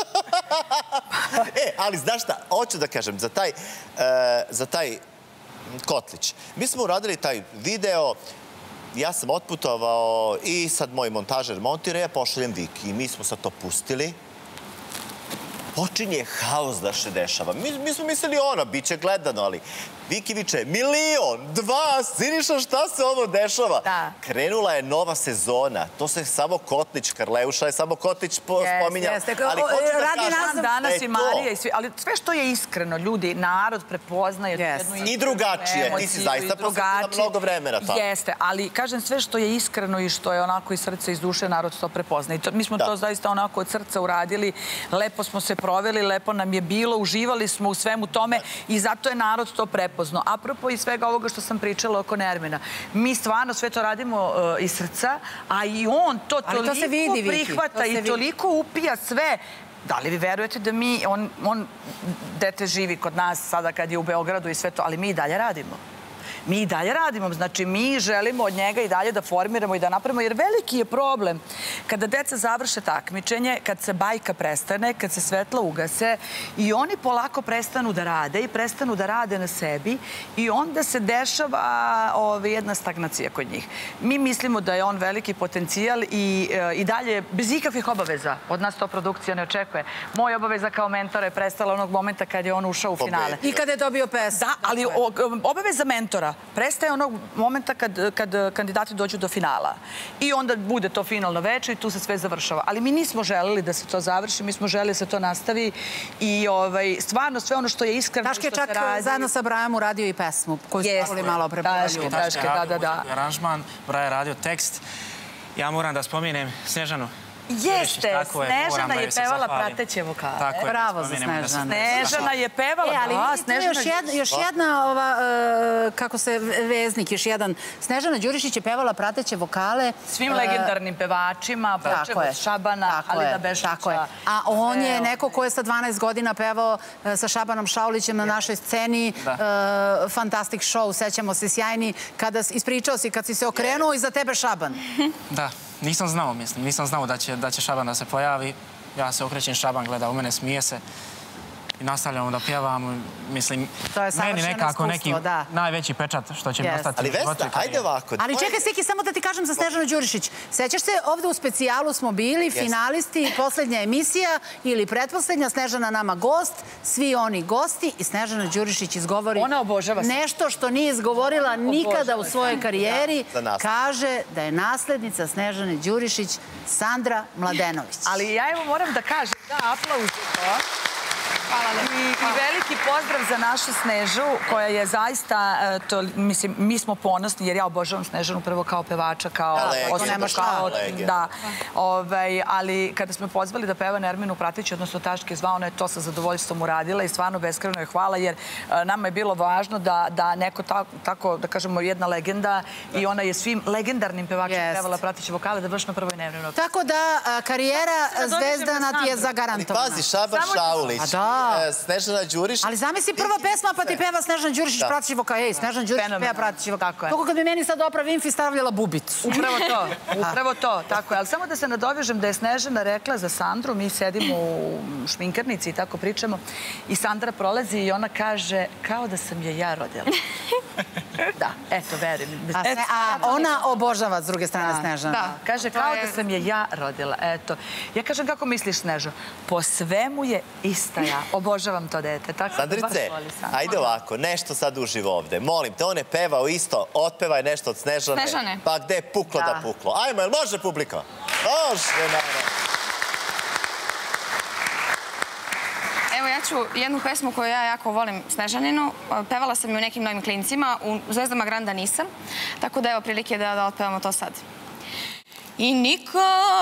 Ali znaš šta, hoću da kažem, za taj kotlić. Mi smo uradili taj video, ja sam otputovao i sad moj montažer montira, ja pošaljem Viki i mi smo sad to pustili. Počinje haos da se dešava. Mi smo mislili bit će gledano, ali Viki viče, 1, 2, Siniša, šta se ovo dešava? Krenula je nova sezona. To se samo Kotlić, Karleuša je samo Kotlić spominjao. Ali danas i Marija i svi. Ali sve što je iskreno, ljudi, narod prepoznaje. I drugačije. Ti si zaista posvetila mnogo vremena tamo. Jeste, ali kažem, sve što je iskreno i što je onako iz srca, iz duše, narod to prepoznaje. Mi smo to zaista onako od srca uradili. Lepo smo se proveli, lepo nam je bilo, uživali smo u svemu tome i zato je narod to prepoznao. Apropo i svega ovoga što sam pričala oko Nermina. Mi stvarno sve to radimo iz srca, a i on to toliko prihvata i toliko upija sve. Da li vi verujete da on dete živi kod nas sada kad je u Beogradu i sve to, ali mi i dalje radimo. Mi i dalje radimo, znači mi želimo od njega i dalje da formiramo i da napravimo, jer veliki je problem kada deca završe takmičenje, kad se bajka prestane, kad se svetla ugase i oni polako prestanu da rade i prestanu da rade na sebi i onda se dešava jedna stagnacija kod njih. Mi mislimo da je on veliki potencijal i dalje bez ikakvih obaveza. Od nas to produkcija ne očekuje. Moja obaveza kao mentora je prestala onog momenta kad je on ušao u finale. I kada je dobio pesmu. Da, ali obaveza mentora toga prestaje onog momenta kad kandidati dođu do finala. I onda bude to finalno veče i tu se sve završava. Ali mi nismo želeli da se to završi, mi smo želeli da se to nastavi i stvarno sve ono što je iskreno, što se radi... Taške čak zajedno sa Brajom uradio i pesmu koju smo volili malo prepovalju. Taške, da. Aranžman, Braja je radio tekst. Ja moram da spomenem Snežanu. Jeste, Snežana je pevala prateće vokale. Bravo za Snežanu. Snežana je pevala, još jedna, kako se, veznik, još jedan. Snežana Đurišić je pevala prateće vokale. Svim legendarnim pevačima, počeo od Šabana, Halida Bešića. A on je neko ko je sa 12 godina pevao sa Šabanom Šaulićem na našoj sceni. Fantastic show, sećamo se, sjajni. Ispričao si kad si se okrenuo iza tebe Šaban. Da. Nisam znao, mislim. Nisam znao da će Šaban da se pojavi. Ja se okrećem, Šaban gleda u mene, smije se. I nastavljamo da pjevamo. Mislim, meni nekako neki najveći pečat što će mi ostati. Ali Vesna, ajde ovako. Ali čekaj, Siki, samo da ti kažem za Snežanu Đurišić. Sećaš se, ovde u specijalu smo bili, finalisti, poslednja emisija ili pretposlednja, Snežana nama gost, svi oni gosti i Snežana Đurišić izgovori nešto što nije izgovorila nikada u svojoj karijeri. Kaže da je naslednica Snežane Đurišić Sandra Mladenović. Ali ja evo moram da kažem, da, aplauz za to. I veliki pozdrav za našu Snežu, koja je zaista, mislim, mi smo ponosni, jer ja obožavam Snežanu prvo kao pevača, kao osoba, da. Ali kada smo pozvali da peva Nerminu Pratić, odnosno Taške zva, ona je to sa zadovoljstvom uradila i stvarno beskrajno je hvala, jer nama je bilo važno da neko tako, da kažemo, jedna legenda i ona je svim legendarnim pevačima pevala Pratiće vokale, da vrši na prvoj Nerminu. Tako da karijera Zvezdana ti je zagarantovana. Pazi, Šaban Šaulić. Snežana Đurišić. Ali zamisli prva pesma pa ti peva Snežana Đurišić prateći vokal. Ej, Snežana Đurišić peva prateći vokal. Toliko kad bi meni sad Oprah Winfrey stavljala bubicu. Upravo to, tako je. Ali samo da se nadovežem da je Snežana rekla za Sandru, mi sedimo u šminkarnici i tako pričamo i Sandra prolazi i ona kaže kao da sam je ja rodila. Da, eto, verujem. A ona obožava s druge strane Snežana. Da, kaže kao da sam je ja rodila, eto. Ja kažem kako misliš Snežo? Po svemu je ista ja. Obožavam to dete. Sandrice, ajde ovako, nešto sad uživo ovde. Molim te, on je pevao isto, otpevaj nešto od Snežane. Pa gde je puklo da puklo. Ajmo, jel može publika? Može, naravno. Evo, ja ću jednu pesmu koju ja jako volim, Snežaninu. Pevala sam ju u nekim novim klincima, u Zvezdama Granda nisam. Tako da evo prilike da otpevamo to sad. I niko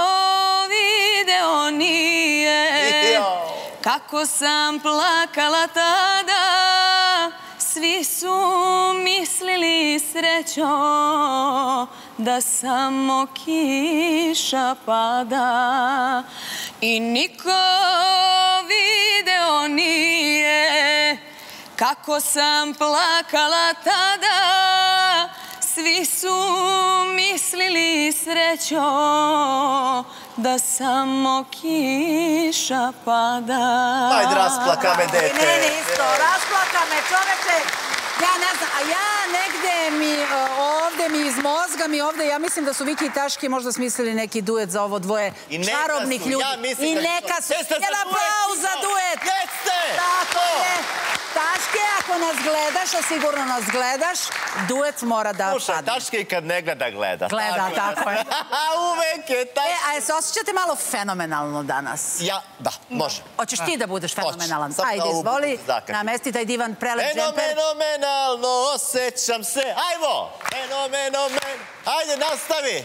video nije kako sam plakala tada, svi su mislili srećo da samo kiša pada. I niko video nije kako sam plakala tada, svi su mislili srećo da samo kiša pada. Ajde, rasplaka me, dete. Meni isto, rasplaka me, čoveče. Ja ne znam, a ja negde ovde iz mozga ja mislim da su Viki i Taške možda smislili neki duet za ovo dvoje čarobnih ljudi. I neka su. Jedan aplauz za duet. Jeste! Tako je. Taške, ako nas gledaš, a sigurno nas gledaš, duet mora da padne. Slušaj, Taške i kad ne gleda, gleda. Gleda, tako je. Uvek je Taške. A se osjećate malo fenomenalno danas? Ja, da, može. Hoćeš ti da budeš fenomenalan? Ajde, izvoli, namesti taj divan prelep džemper. Fenomenalno osjećam se. Ajmo! Ajde, nastavi!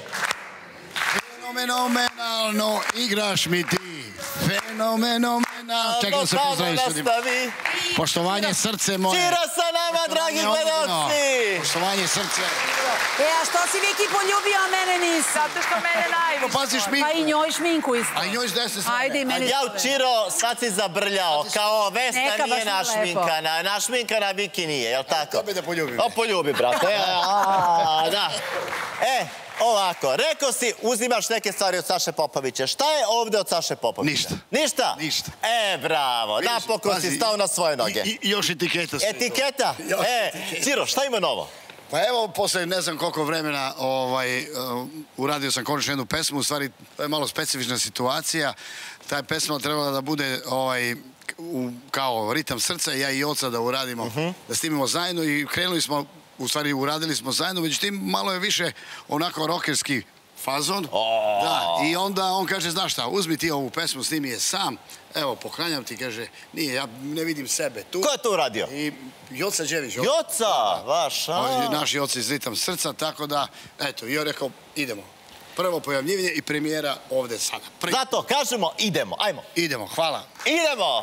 Fenomenalno igraš mi ti. Fenomenalno. Čekaj da se pozdravim s ljudima. Poštovanje srce moje. Čira sa nama, dragi gledalci. Poštovanje srce. A što si Viki poljubio, a mene nisi? Zato što mene najviše. Pazi šminku. Pa i njoj šminku isto. A i njoj s desne strane. Ajde i meni. Ja u Čiro sad si zabrljao, kao Vesna nije našminkana. Našminkana Viki nije, jel tako? Tebe da poljubim. O, poljubi, brate. Da. Ovako, rekao si, uzimaš neke stvari od Saše Popovića. Šta je ovde od Saše Popovića? Ništa. Ništa? Ništa. Bravo, napokon si stao na svoje noge. I još etiketa. Etiketa? Ciro, šta ima novo? Pa evo, posle ne znam koliko vremena uradio sam konačno jednu pesmu. U stvari, to je malo specifična situacija. Ta pesma trebala da bude kao ritam srca, ja i oca da uradimo, da snimimo zajedno i krenuli smo u stvari uradili smo zajedno, međutim malo je više onako rokerski fazon. Da, i onda on kaže, znaš šta, uzmi ti ovu pesmu, snimi je sam, evo, poklanjam ti, kaže, nije, ja ne vidim sebe tu. Ko je to uradio? I Joca Đević. Joca, vaš, Naš Joca iz Ritam srca, tako da, eto, i on rekao, idemo. Prvo pojavljivanje i premijera ovde sada. Zato kažemo, idemo, ajmo. Idemo, hvala. Idemo!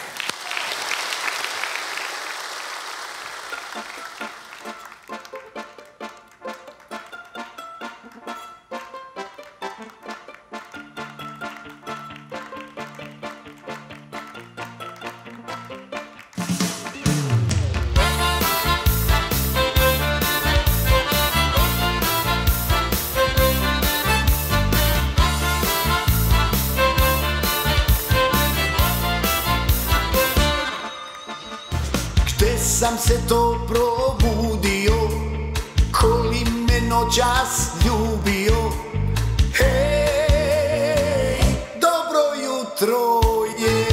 Sam se to probudio, ko li me noćas ljubio. Hej, dobro jutro je.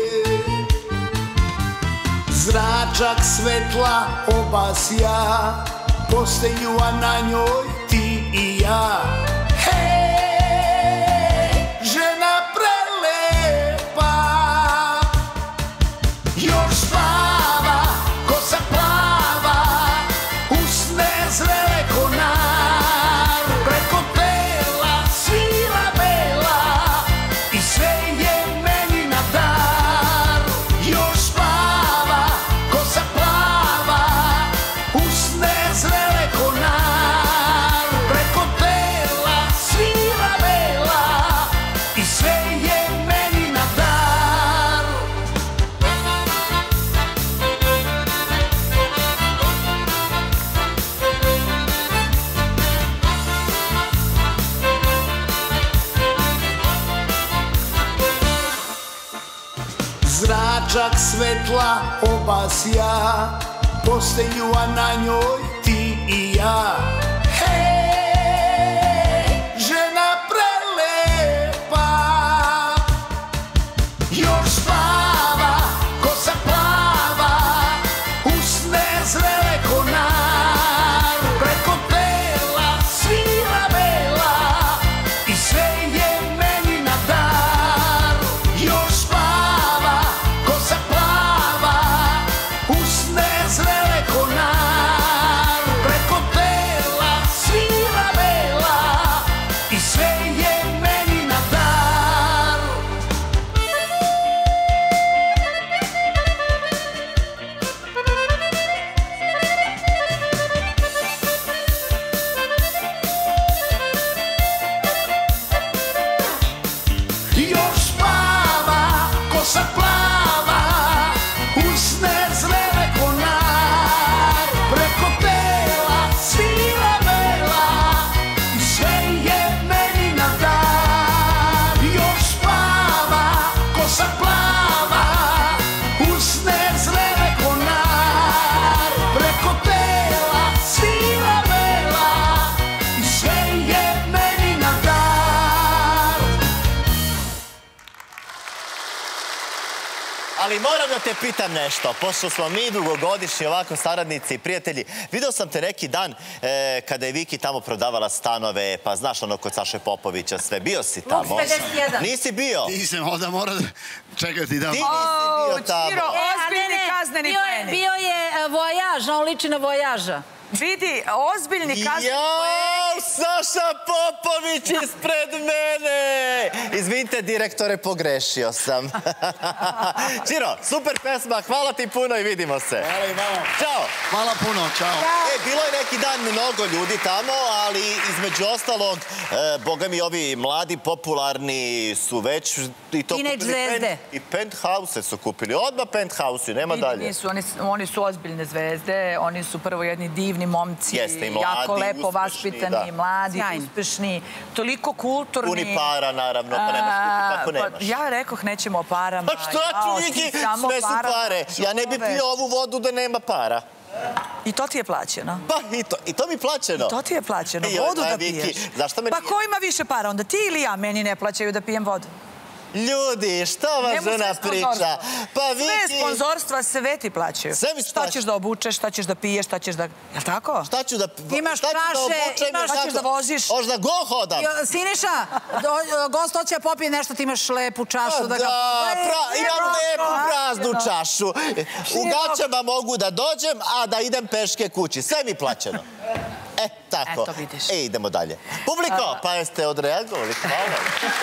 Zračak svetla obasja postelju, a na njoj ti i ja. Hej, žena prelepa, još spava, kosa plava, usne zrele ko nar, preko tela svila bela i sve je meni na dar. Još spava, kosa plava, usne zrele ko nar, preko tela svila bela i sve je meni na dar. Zračak svetla obasja postelju, a na njoj ti i ja. Hej, žena prelepa, još spava, kosa plava, usne zrele ko nar, preko tela svila bela i sve je meni na dar. Još spava, kosa plava, usne zrele ko nar, preko tela svila bela i sve je meni na dar. Još spava, kosa plava, usne zrele ko nar, preko tela svila bela i sve je meni na dar. Još spava, kosa plava, usne zrele ko nar, preko tela svila bela i sve je meni na dar. Ali moram da te pitam nešto, pošto smo mi dugogodišnji ovako saradnici i prijatelji. Video sam te neki dan kada je Viki tamo prodavala stanove, pa znaš ono kod Saše Popovića sve. Bio si tamo? Lux 51. Nisi bio? Nisam, onda mora da čekati da... Ti nisi bio tamo. Čiro, ozbiljni kazneni poeni. Bio je vojaž, on liči na vojaža. Vidi, ozbiljni kazneni Jao, poeni. Saša Popović ispred mene! Izvinite, direktore, pogrešio sam. Čiro, super pesma, hvala ti puno i vidimo se. Hvala i vama. Ćao! Hvala puno, čao. Bilo je neki dan mnogo ljudi tamo, ali između ostalog, boga mi, ovi mladi, popularni su već i to Teenage kupili. zvezde. I penthouse su kupili. Odmah penthouse, nema dalje. Nisu, oni su ozbiljne zvezde, oni su prvo jedni divni momci, Jeste, i mladi, jako lepo uspešni, vaspitani, da. mladi, Sjajno. uspešni, toliko kulturni. Puni para, naravno, pa nemaš kupi kako nemaš. Ja rekoh, nećemo o parama. Pa što Jao, ću, ti Viki? samo Sve su parama, pare. Ja ne bi čoveče. pio ovu vodu da nema para. I to ti je plaćeno? Pa, i to mi plaćeno. I to ti je plaćeno, Joj, vodu da Viki, piješ. zašto me Pa nije? ko ima više para? Onda ti ili ja? Meni ne plaćaju da pijem vodu. Ljudi, šta ova žena priča? Pa sve Viki... sponzorstva sve ti plaćaju. Sve mi Šta plaćaju. ćeš da obučeš, šta ćeš da piješ, šta ćeš da... Jel' tako? Šta ću da... Imaš čaše, šta ćeš da voziš. Hoćeš da go hodam? Siniša, gost hoće popije nešto, ti imaš lepu čašu. Da, imam lepu praznu čašu. U gaćama mogu da dođem, a da idem peške kući. Sve mi plaćeno. Tako. Eto, vidiš. Idemo dalje. Publiko, pa jeste odreagovali. Hvala.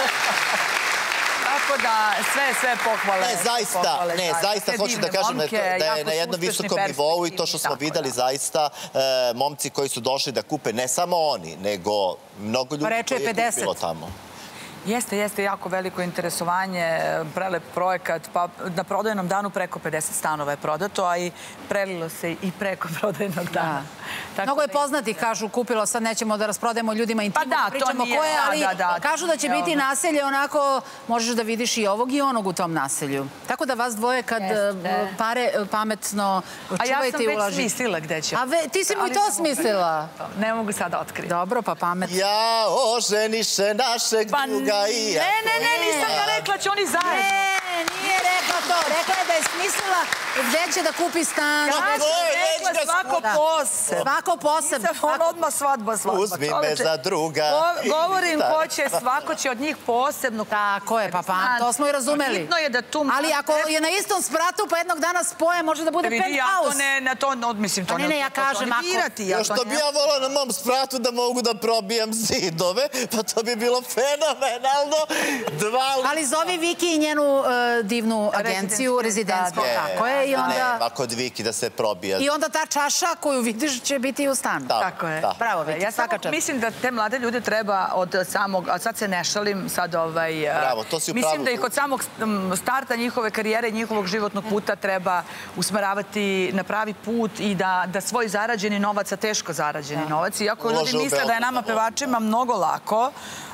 Tako da, sve pohvale. Zaista hoću da kažem da je na jednom visokom nivou i to što smo videli zaista momci koji su došli da kupe, ne samo oni, nego mnogo ljudi koji je kupilo tamo. Jeste jako veliko interesovanje, prelep projekat, pa na prodajnom danu preko 50 stanova je prodato, a i prelilo se i preko prodajnog dana. Mnogo je poznatih, kažu, kupilo, sad nećemo da rasprodajemo ljudima intimno, pričamo koje, ali kažu da će biti naselje, onako možeš da vidiš i ovog i onog u tom naselju. Tako da vas dvoje kad pare pametno čuvajte i ulažite. A ja sam već smislila gde će. A ti si mu i to smislila? Ne mogu sad da otkrijem. Dobro, pa pametno. Ja oženiše našeg druga i ja... Ne, nisam ja rekla će oni zajedno. Ne, nije rekla to. Rekla je da je smislila gde će da kupi stan. Ja sam rekla svako posebno. Svako posebno. On odmah svadba. Uzmi me za druga. Govorim ko će, svako će od njih posebno. Tako je, pa to smo i razumeli. Hitno je da tu... Ali ako je na istom spratu, pa jednog dana spoje, može da bude penthouse. Ne, ja kažem, ako... Što bi ja volao na mom spratu da mogu da probijam zidove, pa to bi bilo fenomenalno. Ali zovi Viki i njenu divnu agenciju, rezidentstvo, tako je. Nema kod Viki da se probija. I onda ta čaša koju vidiš će biti u stanu. Tako je. Bravo, Viki, svaka čast. Mislim da te mlade ljude treba od samog, a sad se ne šalim, sad Bravo, to si u pravu. Mislim da ih od samog starta njihove karijere i njihovog životnog puta treba usmeravati na pravi put i da svoj zarađeni novac, a teško zarađeni novac, iako ljudi misle da je nama pevačima mnogo lako.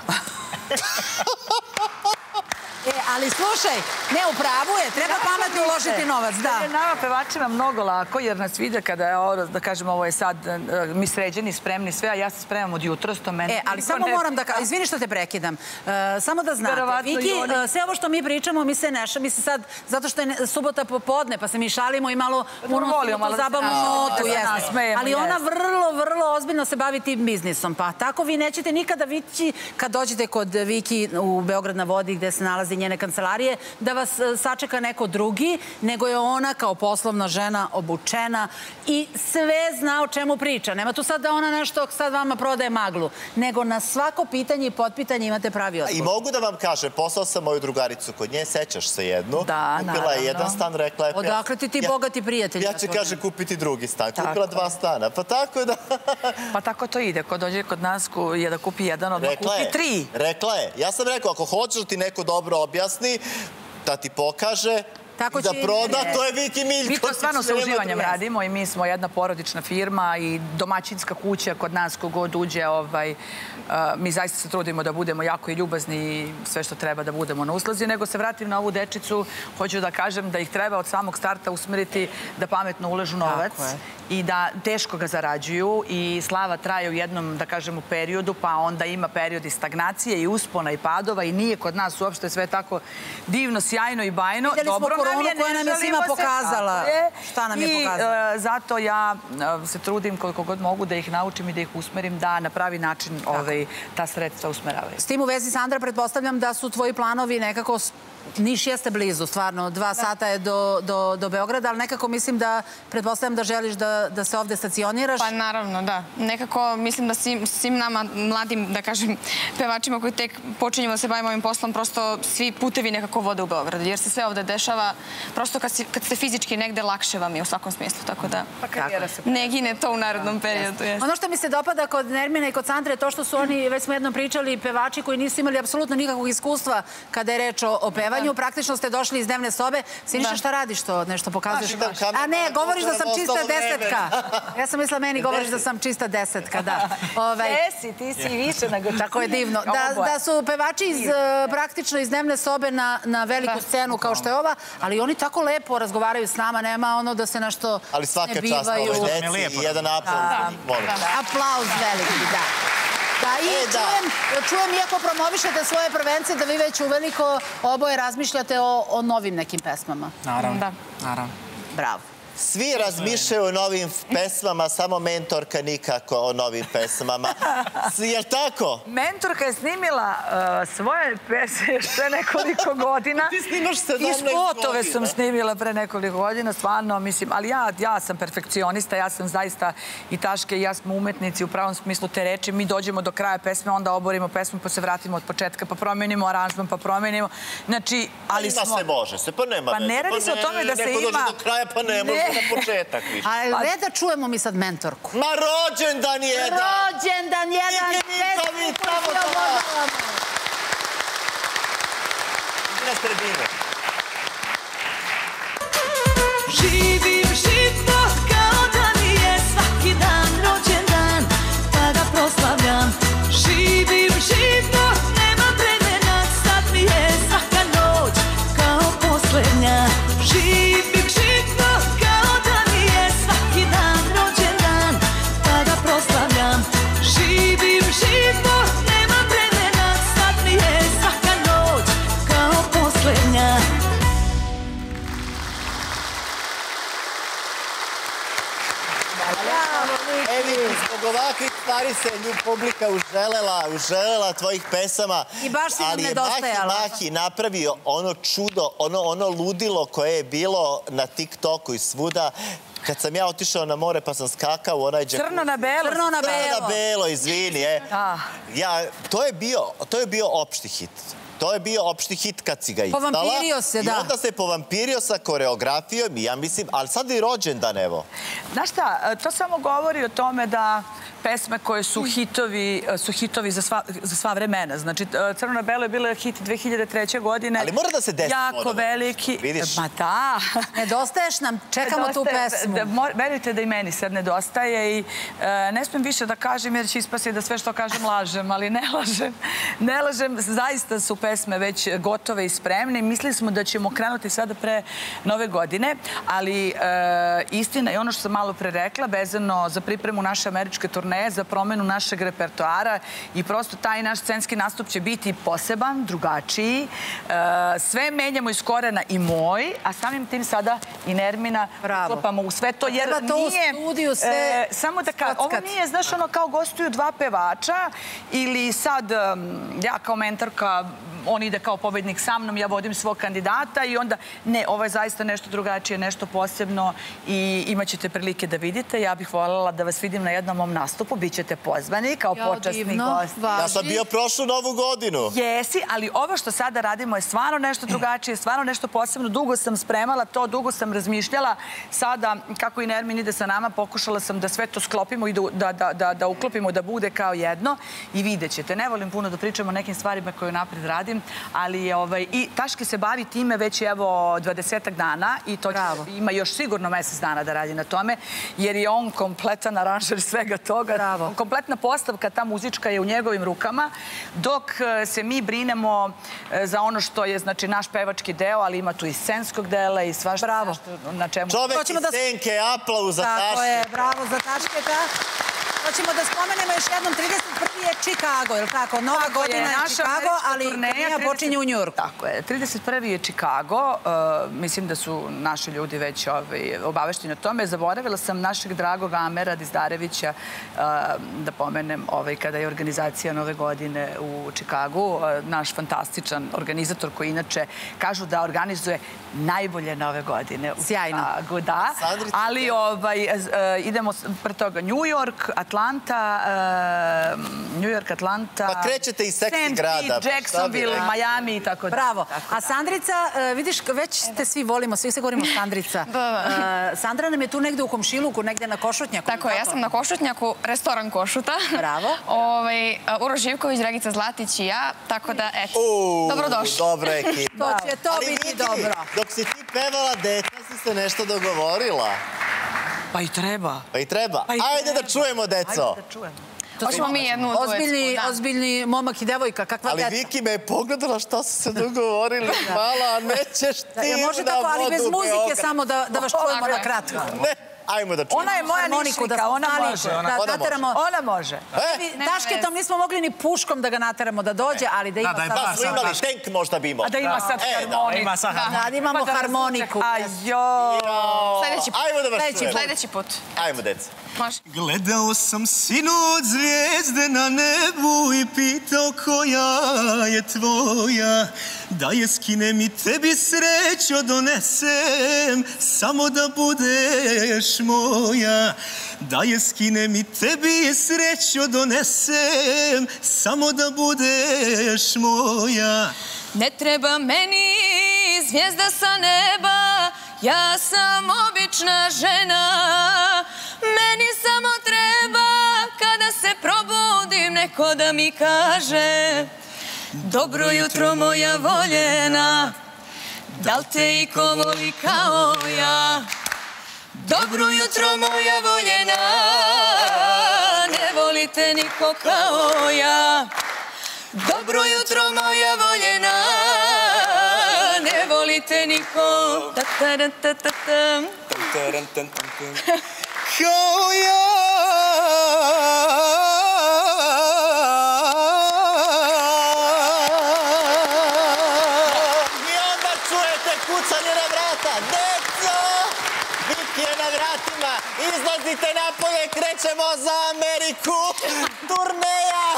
Ali slušaj, ne, u pravu je, treba pametno uložiti novac, da. Nama pevačima mnogo lako, jer nas vide kada je, da kažem, ovo je sad, mi sređeni, spremni, sve, a ja se spremam od jutros, to meni... Ali samo moram da kažem, izvini što te prekidam, samo da znate, Viki, sve ovo što mi pričamo, mi se sad, zato što je subota popodne, pa se mi šalimo i malo unosimo tu zabavnu notu, ali ona vrlo ozbiljno se bavi tim biznisom, pa tako vi nećete nikada vići kad dođete kod Viki u Beograd na vodi, gde se nalazi njene kancelarije, da vas sačeka neko drugi, nego je ona kao poslovna žena obučena i sve zna o čemu priča. Nema tu sad da ona nešto sad vama prodaje maglu, nego na svako pitanje i potpitanje imate pravi odgovor. I mogu da vam kažem, poslao sam moju drugaricu kod nje, sećaš se jednu, kupila je jedan stan, rekla je... Odakle ti bogati prijatelji? Ja ću, kaže, kupiti drugi stan, kupila 2 stana, pa tako da... Pa tako to ide, ko dođe kod nas je da kupi jedan, odmah kupi 3. Rekla je, ja sam rekao, ako hoćeš da ti neko dobro objasni, da ti pokaže i da proda, to je Viki Miljković. Mi to stvarno sa uživanjem radimo i mi smo jedna porodična firma i domaćinska kuća kod nas, kogod uđe, mi zaista se trudimo da budemo jako i ljubazni i sve što treba da budemo na usluzi, nego se vratim na ovu dečicu, hoću da kažem da ih treba od samog starta usmeriti da pametno uležu novac i da teško ga zarađuju i slava traje u jednom, da kažemo, periodu, pa onda ima period i stagnacije i uspona i padova i nije kod nas uopšte sve tako divno, sjajno i bajno. Vidjeli smo koronu koja nam je svima pokazala. Šta nam je pokazala? I zato ja se trudim koliko god mogu da ih naučim i da ih usmerim da na pravi način ta sredstva usmeravaju. S tim u vezi, Sandra, pretpostavljam da su tvoji planovi nekako... Niš jeste blizu, stvarno, 2 sata je do Beograda, ali nekako mislim da, pretpostavljam da želiš da se ovde stacioniraš. Pa naravno, da. Nekako mislim da svim nama mladim, da kažem, pevačima koji tek počinjemo da se bavimo ovim poslom, prosto svi putevi nekako vode u Beogradu, jer se sve ovde dešava, prosto kad ste fizički negde, lakše vam je u svakom smislu, tako da ne gine to u narodnom periodu. Ono što mi se dopada kod Nermina i kod Sandre je to što su oni, već smo jednom pričali, pevači koji nisu imali apsolutno nikakvog iskustva kada je reč o pevanju. Praktično ste došli iz dnevne sobe. Siniša, šta radiš to? Nešto pokazuješ? A ne, govoriš da sam čista 10-ka. Ja sam mislila meni, govoriš da sam čista 10-ka, da. Ti si više nego... Tako je divno. Da su pevači praktično iz dnevne sobe na veliku scenu kao što je ova, ali oni tako lepo razgovaraju s nama, nema ono da se nešto ne bivaju. Ali svaka čast ovoj deci i jedan aplauz. Aplauz veliki, da. Da, i čujem, iako promovišete svoje prvencije, da vi već uveliko oboje razmišljate o novim nekim pesmama. Naravno, naravno. Bravo. Svi razmišljaju o novim pesmama, samo mentorka nikako o novim pesmama. Je li tako? Mentorka je snimila svoje pesme još pre nekoliko godina. Ti snimaš 17 godina. I spotove sam snimila pre nekoliko godina, stvarno, mislim, ali ja sam perfekcionista, ja sam zaista i Taške i ja smo umetnici u pravom smislu te reči. Mi dođemo do kraja pesme, onda oborimo pesmu, pa se vratimo od početka, pa promenimo aranžman, pa promenimo. Znači, ali smo... Ima se, može se, pa nema. Pa ne radi se o tome da se ima... Neko dođe do kraja, pa ne može na početak više. Ali ne da čujemo mi sad mentorku. Ma rođendan jedan! Rođendan jedan! Pesmu koju ti obožavamo! Na sredinu. Živim život kao da mi je svaki dan rođendan, pa ga proslavljam. Živim život, nema vremena, sad mi je svaka noć kao posljednja. Živim život kao da mi je svaki dan rođendan, pa ga proslavljam. Živim život, nema vremena, sad mi je svaka noć kao posljednja. Evi, zbog ovakvih stvari se publika uželela tvojih pesama. I baš si nam nedostajala. Ali je Mahi napravio ono čudo, ono ludilo koje je bilo na TikToku i svuda. Kad sam ja otišao na more pa sam skakao u onaj džakuzi. Crno na belo. Crno na belo. Crno na belo, izvini. To je bio opšti hit. To je bio opšti hit kad si ga izdala. Povampirio se, da. I onda se povampirio sa koreografijom i ja mislim, ali sad i rođendan, evo. Znaš šta, to samo govori o tome da pesme koje su hitovi za sva vremena. Znači, Crno na belo je bilo hit 2003. godine. Ali mora da se desi ponovo. Jako veliki. Vidiš? Ma da. Nedostaješ nam, čekamo tu pesmu. Verujte da i meni sad nedostaje i ne smijem više da kažem jer će ispasti da sve što kažem lažem, ali ne lažem. Ne lažem, zaista su pesme već gotove i spremne. Mislili smo da ćemo krenuti sada pre Nove godine, ali istina je ono što sam malo pre rekla, vezano za pripremu naše američke turneje, za promenu našeg repertoara i prosto taj naš scenski nastup će biti poseban, drugačiji. Sve menjamo iz korena i moj, a samim tim sada i Nermina uklopamo u sve to, jer nije... Samo da kažem, ovo nije, znaš, ono kao gostuju dva pevača ili sad ja kao mentorka on ide kao pobednik sa mnom, ja vodim svog kandidata i onda, ne, ovo je zaista nešto drugačije, nešto posebno i imat ćete prilike da vidite. Ja bih voljela da vas vidim na jednom mom nastupu, bit ćete pozvani kao počasni gost. Ja sam bio prošlu Novu godinu. Jesi, ali ovo što sada radimo je stvarno nešto drugačije, stvarno nešto posebno. Dugo sam spremala to, dugo sam razmišljala. Sada, kako i Nermin ide sa nama, pokušala sam da sve to sklopimo i da uklopimo, da bude kao jedno i vidjet ćete. Ne volim puno da pričam o nekim stvarima koje napred radim, ali i Taške se bavi time već evo 20-ak dana i to ima još sigurno mesec dana da radi na tome, jer je on kompletan aranžer svega toga. Kompletna postavka, ta muzička je u njegovim rukama, dok se mi brinemo za ono što je, znači, naš pevački deo, ali ima tu i scenskog dela i svašta na čemu... Čovek iz Senke, aplauz za Taške. Tako je, bravo za Taške. Hoćemo da spomenemo još jednom, 31. je Chicago, je li tako? Nova godina je Chicago, ali turneja počinje u Njujorku. Tako je, 31. je Chicago, mislim da su naši ljudi već obavešteni o tome. Zaboravila sam našeg dragog Amera Dizdarevića da pomenem kada je organizacija Nove godine u Chicagu, naš fantastičan organizator koji inače kažu da organizuje najbolje Nove godine u Chicagu, da. Ali idemo pre toga New York, Atlanta, New York, Atlanta... Pa krećete iz seksi grada. St. Jacksonville, Miami i tako da. Bravo. A Sandrica, vidiš, već te svi volimo, svi se govorimo Sandrica. Sandra nam je tu negde u komšiluku, negde na Košutnjaku. Tako je, ja sam na Košutnjaku, restoran Košuta. Bravo. Uroš Živković, Dragica Zlatić i ja, tako da, eto, dobrodošli. Dobra ekipa. To će to biti dobro. Dok si ti pevala deca, si se nešto dogovorila. Pa i treba. Pa i treba. Ajde da čujemo, deco. Ajde da čujemo. Hoćemo mi jednu duetsku. Ozbiljni momak i devojka, kakva deca. Ali Viki me je pogledala šta su se dogovorili. Mala, nećeš ti Može tako, ali bez muzike samo da vas čujemo na kratko. Ajmo da čujemo. Ona je moja nišnika, ona može. Ona može. Tašketom nismo mogli ni puškom da ga nateramo da dođe, ali da ima sad... Da smo imali tank, možda bi imao. A da ima sad harmoniku. Da imamo harmoniku. Ajmo da vas čujemo. Sljedeći put. Ajmo, deca. Gledao sam sinoć zvijezde na nebu i pitao koja je tvoja. Da je skinem i tebi srećo donesem, samo da budeš moja. Da je skinem i tebi srećo donesem, samo da budeš moja. Ne treba meni zvijezda sa neba, ja sam obična žena. Meni samo treba kada se probudim neko da mi kaže dobro jutro moja voljena, da li te iko voli kao ja? Dobro jutro moja voljena, ne volite niko kao ja. Dobro jutro moja voljena, ne volite niko kao ja. I onda čujete kucanje na vrata. Deco! Viki je na vratima. Izlazite napolje, krećemo za Ameriku. Turneja!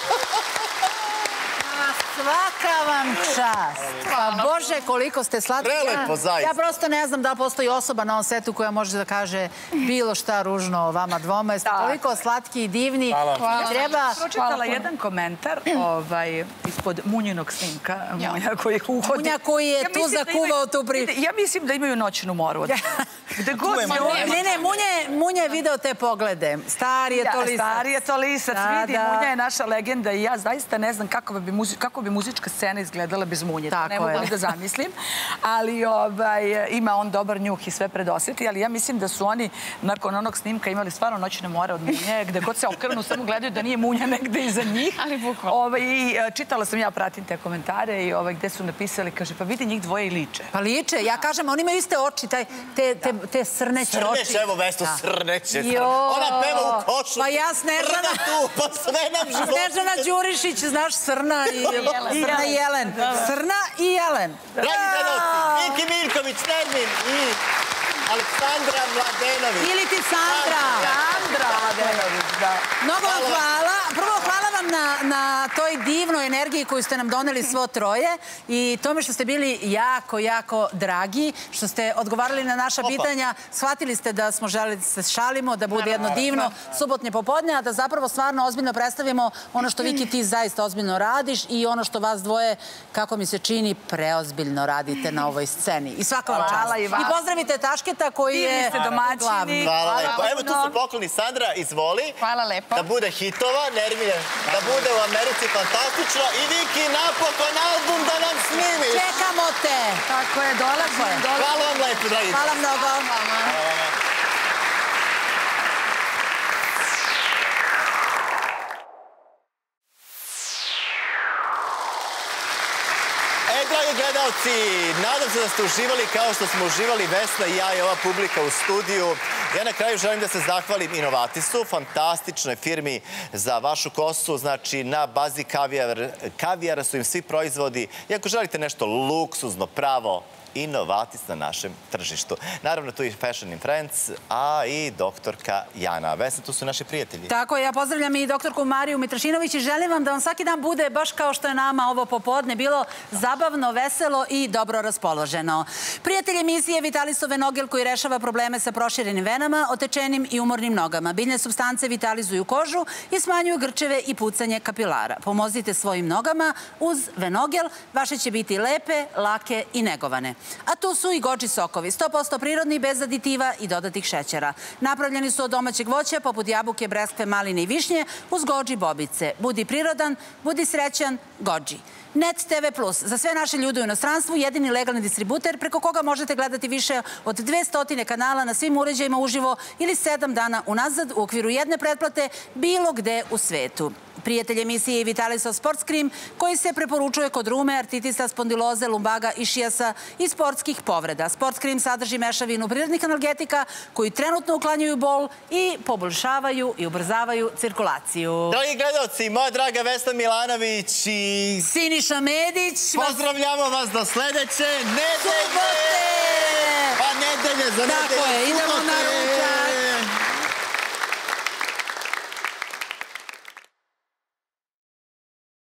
Svaka vam čast. Pa Bože, koliko ste slatki. Prelepo, zaista. Ja prosto ne znam da postoji osoba na ovom svetu koja može da kaže bilo šta ružno o vama dvoma. Jeste toliko slatki i divni. Hvala. Ja sam pročitala jedan komentar ispod Munjinog snimka. Munja koji je tu zakuvao tu priču. Ja mislim da imaju noćnu moru. Gde god se Ne, Munja je video te poglede. Stari je to lisac. Stari je to lisac. Vidi, Munja je naša legenda i ja zaista ne znam kako bi muzička scena izgledala bez Munje. To ne mogu da zamislim. Ali ima on dobar njuh i sve predosjeti, ali ja mislim da su oni nakon onog snimka imali stvarno noćne more od Munje, gde god se okrenu samo gledaju da nije Munja negde iza njih. Ali bukvalno. I čitala sam, ja pratim te komentare i gde su napisali, kaže, pa vidi njih dvoje i liče. Pa liče, ja kažem, oni imaju iste oči, te srneće oči. Srneć, evo Vesto, srneće. Ona peva u košu. Pa ja Snežana. Pa sve nam život. Snežana Đurišić, znaš, Srna i Jelen. Srna i Jelen. Dragi gledalci, Viki Miljković, Nermin i Aleksandra Mladenović. Ili ti Sandra. Sandra Mladenović, da. Mnogo vam hvala. Prvo, hvala vam na toj divnoj energiji koju ste nam doneli svo troje i tome što ste bili jako, jako dragi, što ste odgovarali na naša pitanja. Shvatili ste da smo želeli da se šalimo, da bude jedno divno subotnje popodne, a da zapravo stvarno ozbiljno predstavimo ono što Viki ti zaista ozbiljno radiš i ono što vas dvoje, kako mi se čini, preozbiljno radite na ovoj sceni. I svaka vam čast. I pozdravite Tašketa koji je glavni. Hvala lepo. Evo tu su pokloni. Sandra, izvoli. Hvala lepo. Da bude hitova, Nermine, da bude u Americi fantastično i Viki napokon album da nam snimiš. Čekamo te. Tako je, dolazimo. Hvala vam lepo, dragi. Hvala mnogo. Dragi gledalci, nadam se da ste uživali kao što smo uživali Vesna i ja i ova publika u studiju. Ja na kraju želim da se zahvalim Inovatisu, fantastičnoj firmi za vašu kosu. Znači, na bazi kavijara su im svi proizvodi. I ako želite nešto luksuzno, pravo, Inovatis na našem tržištu. Naravno, tu i Fashion and Friends, a i doktorka Jana. Vesna, tu su naši prijatelji. Tako je, ja pozdravljam i doktorku Mariju Mitrašinović i želim vam da vam svaki dan bude baš kao što je nama ovo popodne bilo zabavno, veselo i dobro raspoloženo. Prijatelj emisije Vitalisove Nogel koji rešava probleme sa proširenim venama, otečenim i umornim nogama. Biljne supstance vitalizuju kožu i smanjuju grčeve i pucanje kapilara. Pomozite svojim nogama uz Venogel, vaše će biti lepe, lake i negovane. A tu su i goji sokovi, 100% prirodni, bez aditiva i dodatih šećera. Napravljeni su od domaćeg voća, poput jabuke, breskve, maline i višnje, uz goji bobice. Budi prirodan, budi srećan, goji. Net TV Plus, za sve naše ljude u inostranstvu, jedini legalni distributer preko koga možete gledati više od 200 kanala na svim uređajima uživo ili 7 dana unazad u okviru jedne pretplate bilo gde u svetu. Prijatelj emisije je Vitalisov Sportskrim, koji se preporučuje kod rume, artritisa, spondiloze, lumbaga, išijasa i sportskih povreda. Sportskrim sadrži mešavinu prirodnih analgetika koji trenutno uklanjaju bol i poboljšavaju i ubrzavaju cirkulaciju. Dragi gledalci, moja draga Vesna Milanović i Siniša Medić. Pozdravljamo vas do sledeće nedelje! Subote! Pa nedelje za nedelje, Tako je, idemo na ručak.